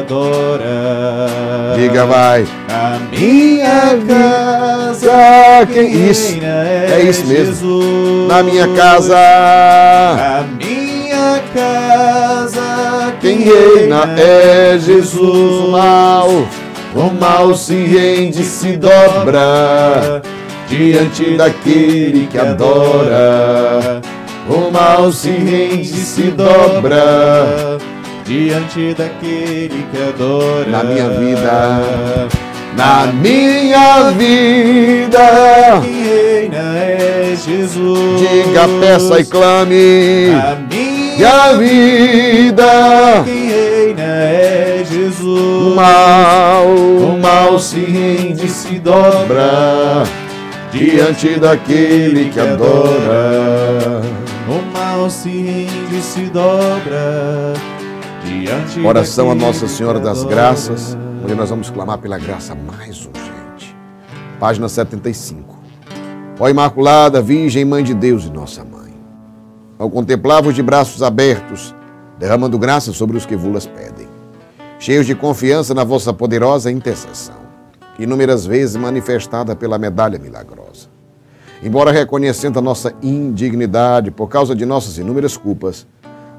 [SPEAKER 1] adora.
[SPEAKER 2] Diga, vai.
[SPEAKER 1] A minha casa quem
[SPEAKER 2] Isso,
[SPEAKER 1] reina
[SPEAKER 2] é isso mesmo.
[SPEAKER 1] Jesus.
[SPEAKER 2] Na minha casa,
[SPEAKER 1] A minha casa
[SPEAKER 2] quem reina é Jesus. O mal se rende e se dobra diante daquele que adora. O mal se rende e se dobra
[SPEAKER 1] diante daquele que adora.
[SPEAKER 2] na minha vida. Na minha vida,
[SPEAKER 1] Quem reina é Jesus.
[SPEAKER 2] diga, peça e clame.
[SPEAKER 1] A
[SPEAKER 2] Minha vida,
[SPEAKER 1] quem reina é Jesus.
[SPEAKER 2] o mal se rende e se dobra diante daquele que adora.
[SPEAKER 1] O mal se rende e se dobra diante
[SPEAKER 2] Oração a
[SPEAKER 1] daquele
[SPEAKER 2] Nossa Senhora
[SPEAKER 1] que
[SPEAKER 2] das
[SPEAKER 1] adora.
[SPEAKER 2] Graças, onde nós vamos clamar pela graça mais urgente. Página 75. Ó Imaculada Virgem, Mãe de Deus e Nossa Mãe, ao contemplar-vos de braços abertos, derramando graça sobre os que vulas pedem, cheios de confiança na vossa poderosa intercessão, inúmeras vezes manifestada pela medalha milagrosa. Embora reconhecendo a nossa indignidade por causa de nossas inúmeras culpas,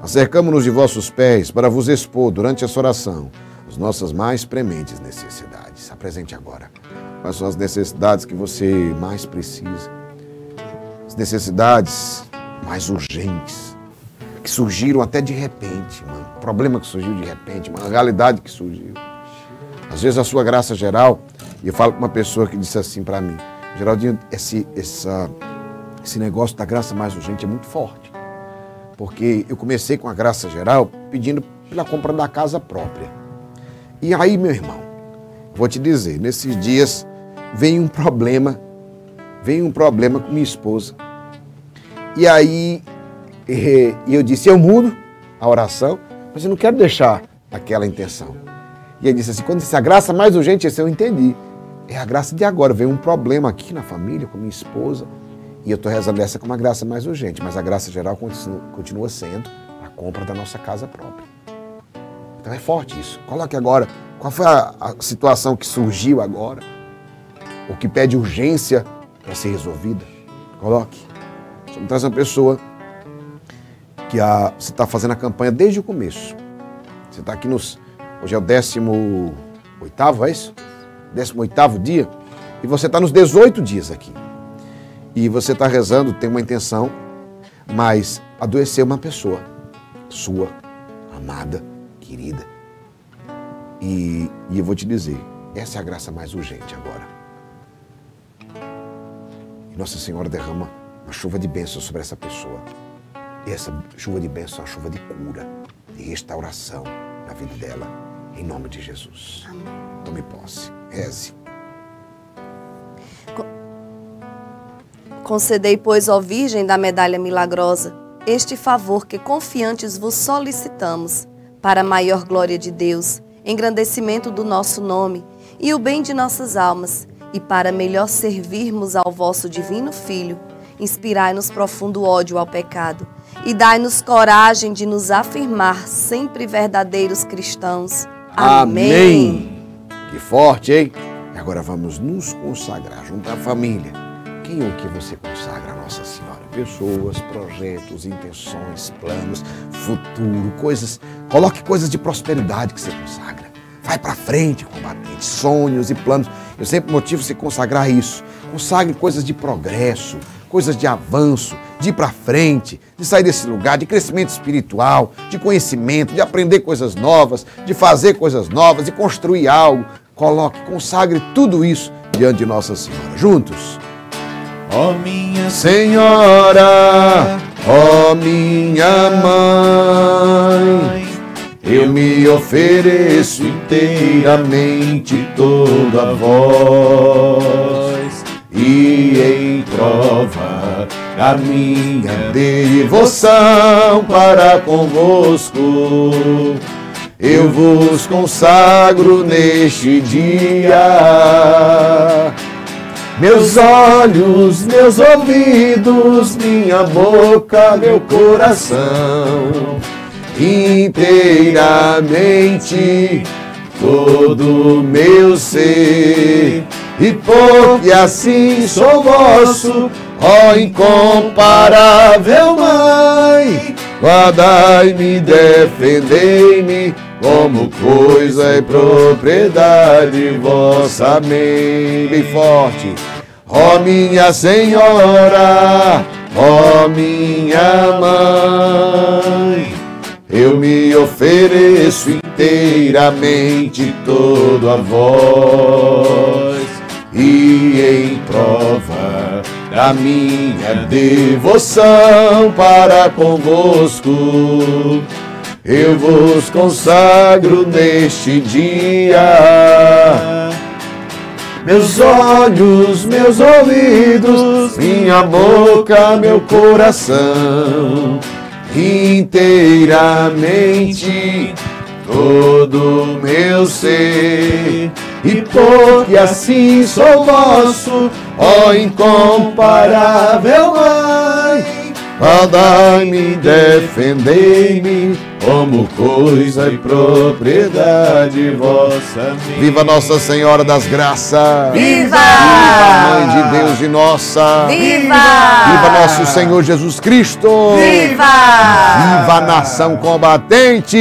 [SPEAKER 2] acercamo-nos de vossos pés para vos expor durante essa oração as nossas mais prementes necessidades. Apresente agora quais são as necessidades que você mais precisa, as necessidades mais urgentes, que surgiram até de repente, mano. Um problema que surgiu de repente, uma realidade que surgiu. Às vezes a sua graça geral, e eu falo com uma pessoa que disse assim para mim, Geraldinho, esse negócio da graça mais urgente é muito forte. Porque eu comecei com a graça geral pedindo pela compra da casa própria. E aí, meu irmão, vou te dizer, nesses dias veio um problema com minha esposa. E aí eu disse, eu mudo a oração, mas eu não quero deixar aquela intenção. E ele disse assim, quando disse a graça mais urgente, esse eu entendi. É a graça de agora, veio um problema aqui na família com minha esposa. E eu estou rezando essa com uma graça mais urgente, mas a graça geral continua sendo a compra da nossa casa própria. Então é forte isso. Coloque agora, qual foi a situação que surgiu agora, ou que pede urgência para ser resolvida. Coloque. Vamos trazer uma pessoa que você está fazendo a campanha desde o começo. Você está aqui hoje é o 18º, é isso? 18º dia, e você está nos 18 dias aqui. E você está rezando, tem uma intenção, mas adoeceu uma pessoa sua, amada, querida. E eu vou te dizer, essa é a graça mais urgente agora. E Nossa Senhora derrama uma chuva de bênçãos sobre essa pessoa. E essa chuva de bênçãos é uma chuva de cura, de restauração na vida dela, em nome de Jesus.
[SPEAKER 3] Amém.
[SPEAKER 2] Tome posse, reze.
[SPEAKER 3] Concedei, pois, ó Virgem da Medalha Milagrosa, este favor que confiantes vos solicitamos, para a maior glória de Deus, engrandecimento do nosso nome e o bem de nossas almas, e para melhor servirmos ao vosso divino Filho, inspirai-nos profundo ódio ao pecado e dai-nos coragem de nos afirmar sempre verdadeiros cristãos. Amém.
[SPEAKER 2] Que forte, hein? E agora vamos nos consagrar junto à família. Quem ou que você consagra a Nossa Senhora? Pessoas, projetos, intenções, planos, futuro, coisas. Coloque coisas de prosperidade que você consagra. Vai para frente, combatente, sonhos e planos. Eu sempre motivo você consagrar isso. Consagre coisas de progresso, coisas de avanço, de ir para frente, de sair desse lugar, de crescimento espiritual, de conhecimento, de aprender coisas novas, de fazer coisas novas, de construir algo. Coloque, consagre tudo isso diante de Nossa Senhora. Juntos.
[SPEAKER 1] Ó minha
[SPEAKER 2] Senhora, ó minha Mãe, eu me ofereço inteiramente todo a vós, e em prova da minha devoção para convosco, eu vos consagro neste dia. Meus olhos, meus ouvidos, minha boca, meu coração, inteiramente todo meu ser, e porque assim sou vosso, ó incomparável Mãe, guardai-me, defendei-me, como coisa e propriedade vossa. Amém. Bem forte. Ó minha Senhora, ó minha Mãe, eu me ofereço inteiramente todo a vós, e em prova da minha devoção para convosco, eu vos consagro neste dia. Meus olhos, meus ouvidos, minha boca, meu coração, inteiramente todo meu ser, e porque assim sou vosso, ó incomparável Mãe, Guardai-me, defendei-me, como coisa e propriedade vossa. Viva Nossa Senhora das Graças!
[SPEAKER 3] Viva!
[SPEAKER 2] Viva Mãe de Deus e nossa!
[SPEAKER 3] Viva!
[SPEAKER 2] Viva Nosso Senhor Jesus Cristo!
[SPEAKER 3] Viva!
[SPEAKER 2] Viva a nação combatente!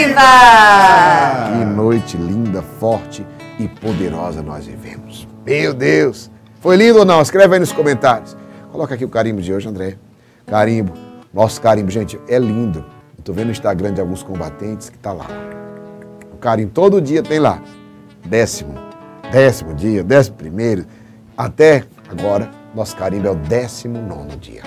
[SPEAKER 3] Viva!
[SPEAKER 2] Que noite linda, forte e poderosa nós vivemos. Meu Deus! Foi lindo ou não? Escreve aí nos comentários. Coloca aqui o carimbo de hoje, André. Carimbo. Nosso carimbo, gente, é lindo. Eu tô vendo no Instagram de alguns combatentes que tá lá. O carimbo todo dia tem lá. 10º dia, 11º. Até agora, nosso carimbo é o 19º dia.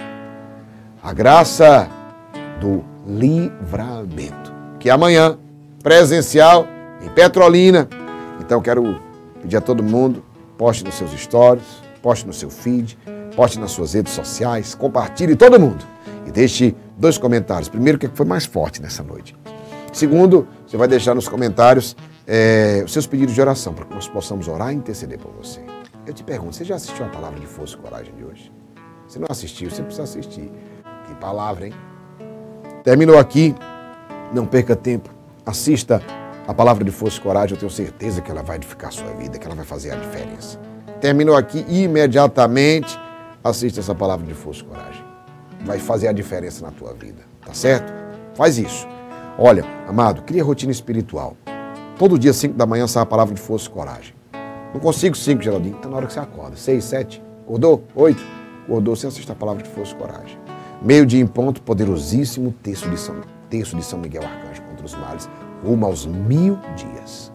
[SPEAKER 2] A graça do livramento. Que amanhã, presencial, em Petrolina. Então, quero pedir a todo mundo, poste nos seus stories, poste no seu feed, poste nas suas redes sociais, compartilhe todo mundo. E deixe 2 comentários. Primeiro, o que foi mais forte nessa noite. Segundo, você vai deixar nos comentários os seus pedidos de oração, para que nós possamos orar e interceder por você. Eu te pergunto, você já assistiu a palavra de força e coragem de hoje? Se não assistiu, você precisa assistir. Que palavra, hein? Terminou aqui, não perca tempo. Assista a palavra de força e coragem, eu tenho certeza que ela vai edificar a sua vida, que ela vai fazer a diferença. Terminou aqui, imediatamente assista essa palavra de força e coragem. Vai fazer a diferença na tua vida, tá certo? Faz isso. Olha, amado, cria rotina espiritual. Todo dia, 5 da manhã, sai a palavra de força e coragem. Não consigo 5, Geraldinho. Então na hora que você acorda. 6, 7, acordou? 8, acordou, você assiste a palavra de força e coragem. Meio-dia em ponto, poderosíssimo texto de São Miguel Arcanjo contra os males, rumo aos 1000 dias.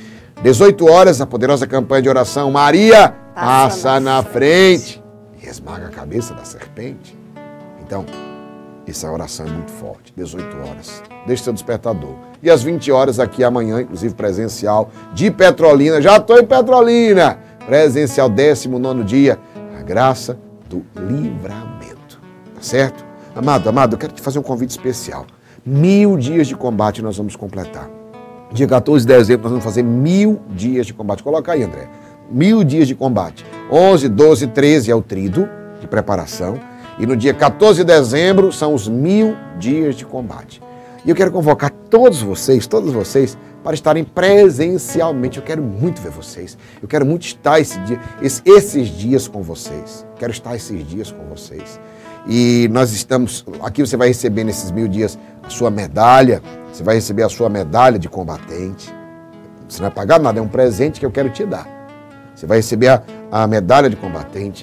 [SPEAKER 2] 18 horas, a poderosa campanha de oração, Maria, passa na frente e esmaga a cabeça da serpente. Então, essa oração é muito forte. 18 horas, deixe seu despertador. E às 20 horas aqui amanhã, inclusive presencial, de Petrolina, já estou em Petrolina, presencial 19º dia, a graça do livramento. Tá certo? Amado, eu quero te fazer um convite especial. 1000 dias de combate nós vamos completar. Dia 14 de dezembro nós vamos fazer 1000 dias de combate. Coloca aí, André. 1000 dias de combate. 11, 12, 13 é o tríduo de preparação. E no dia 14 de dezembro são os 1000 dias de combate. E eu quero convocar todos vocês, para estarem presencialmente. Eu quero muito ver vocês. Eu quero muito estar esses dias com vocês. Quero estar esses dias com vocês. E nós estamos, aqui você vai receber nesses 1000 dias a sua medalha, você vai receber a sua medalha de combatente. Você não vai pagar nada, é um presente que eu quero te dar. Você vai receber a medalha de combatente.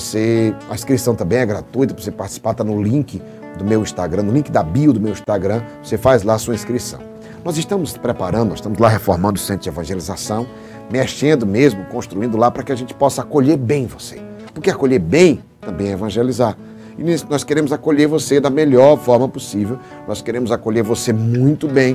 [SPEAKER 2] A inscrição também é gratuita, para você participar, está no link do meu Instagram, no link da bio do meu Instagram, você faz lá a sua inscrição. Nós estamos preparando, nós estamos lá reformando o centro de evangelização, mexendo mesmo, construindo lá para que a gente possa acolher bem você. Porque acolher bem também é evangelizar. E nós queremos acolher você da melhor forma possível, nós queremos acolher você muito bem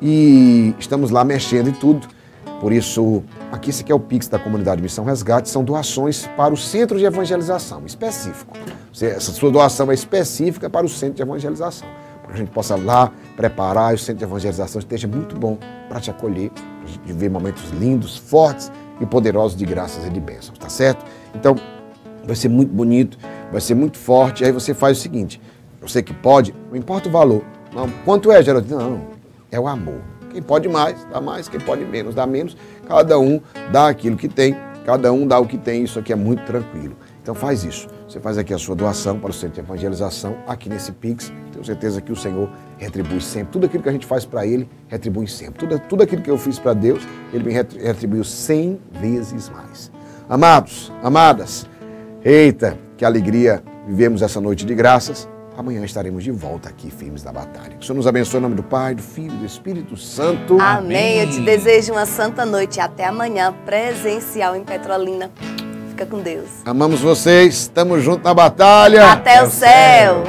[SPEAKER 2] e estamos lá mexendo em tudo. Por isso, aqui esse aqui é o Pix da Comunidade Missão Resgate, são doações para o Centro de Evangelização, específico. Essa sua doação é específica para o Centro de Evangelização, para que a gente possa lá preparar e o Centro de Evangelização esteja muito bom para te acolher, para a gente viver momentos lindos, fortes e poderosos de graças e de bênçãos, tá certo? Então, vai ser muito bonito, vai ser muito forte. Aí você faz o seguinte, você que pode, não importa o valor. Não, quanto é, Geraldinho? Não, é o amor. Quem pode mais, dá mais. Quem pode menos, dá menos. Cada um dá aquilo que tem, cada um dá o que tem. Isso aqui é muito tranquilo. Então faz isso. Você faz aqui a sua doação para o Centro de Evangelização, aqui nesse Pix. Tenho certeza que o Senhor retribui sempre. Tudo aquilo que a gente faz para Ele, retribui sempre. Tudo aquilo que eu fiz para Deus, Ele me retribuiu 100 vezes mais. Amados, amadas, eita, que alegria vivemos essa noite de graças. Amanhã estaremos de volta aqui, firmes na batalha. Que o Senhor nos abençoe em nome do Pai, do Filho e do Espírito Santo.
[SPEAKER 3] Amém. Eu te desejo uma santa noite. Até amanhã, presencial em Petrolina. Fica com Deus.
[SPEAKER 2] Amamos vocês. Estamos juntos na batalha.
[SPEAKER 3] Até o céu.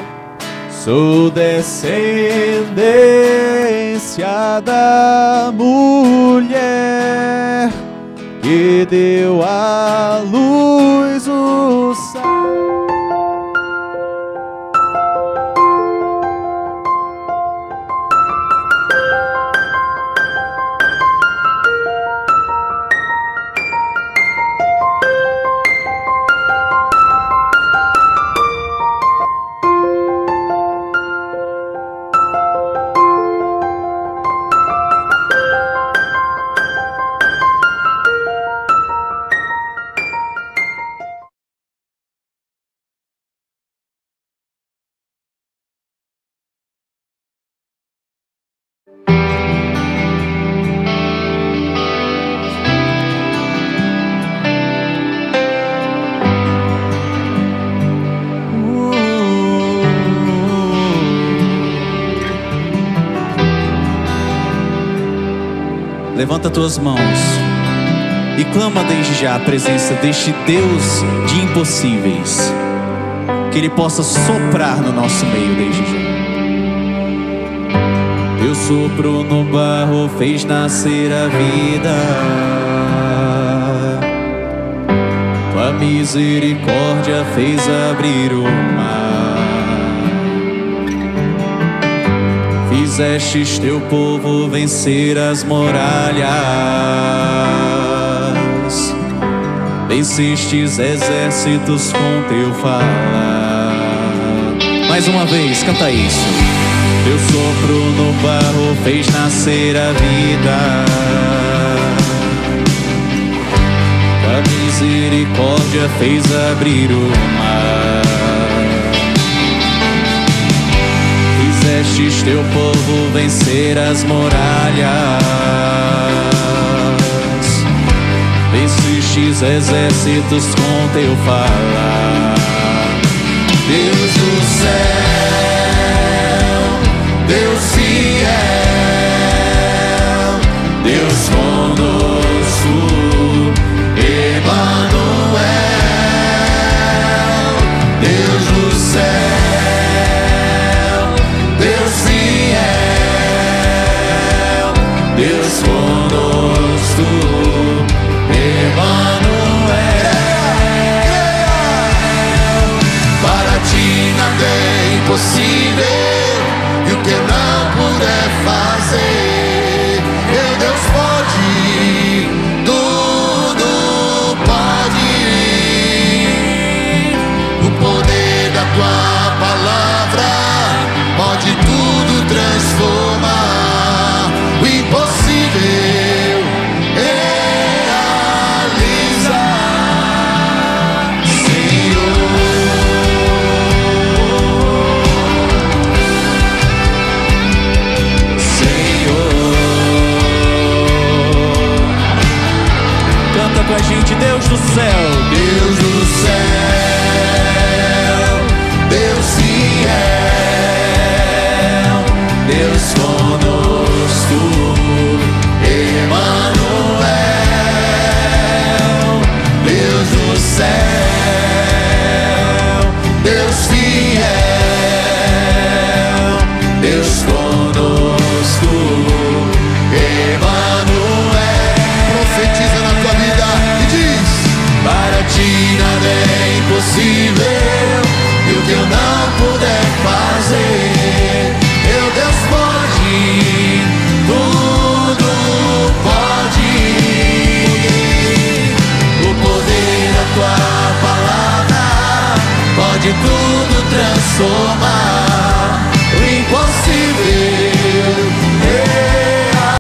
[SPEAKER 1] Sou descendência da mulher que deu à luz o céu. levanta tuas mãos e clama desde já a presença deste Deus de impossíveis, que Ele possa soprar no nosso meio desde já. Teu sopro no barro fez nascer a vida, tua misericórdia fez abrir o mar. Fizestes teu povo vencer as muralhas, vencestes exércitos com teu falar. Mais uma vez, canta isso. Teu sopro no barro fez nascer a vida, tua misericórdia fez abrir o mar. Fizestes teu povo vencer as muralhas, vencestes exércitos com teu falar. Deus do céu, Deus fiel, Deus conosco, Emanuel. Deus do céu, Deus fiel, Deus conosco, Emanuel. Para ti nada é impossível, e o que eu não puder fazer, meu Deus pode, tudo pode. O poder da tua palavra pode tudo transformar. O impossível realizar, Senhor. Com a gente, Deus do céu, Deus do céu, Deus fiel, Deus conosco, Emanuel. Deus do céu, Deus fiel, Deus conosco, Emanuel. Profetiza na tua vida e diz: para ti nada é impossível, e o que eu não puder fazer, meu Deus pode, tudo pode. O poder da tua palavra pode tudo transformar.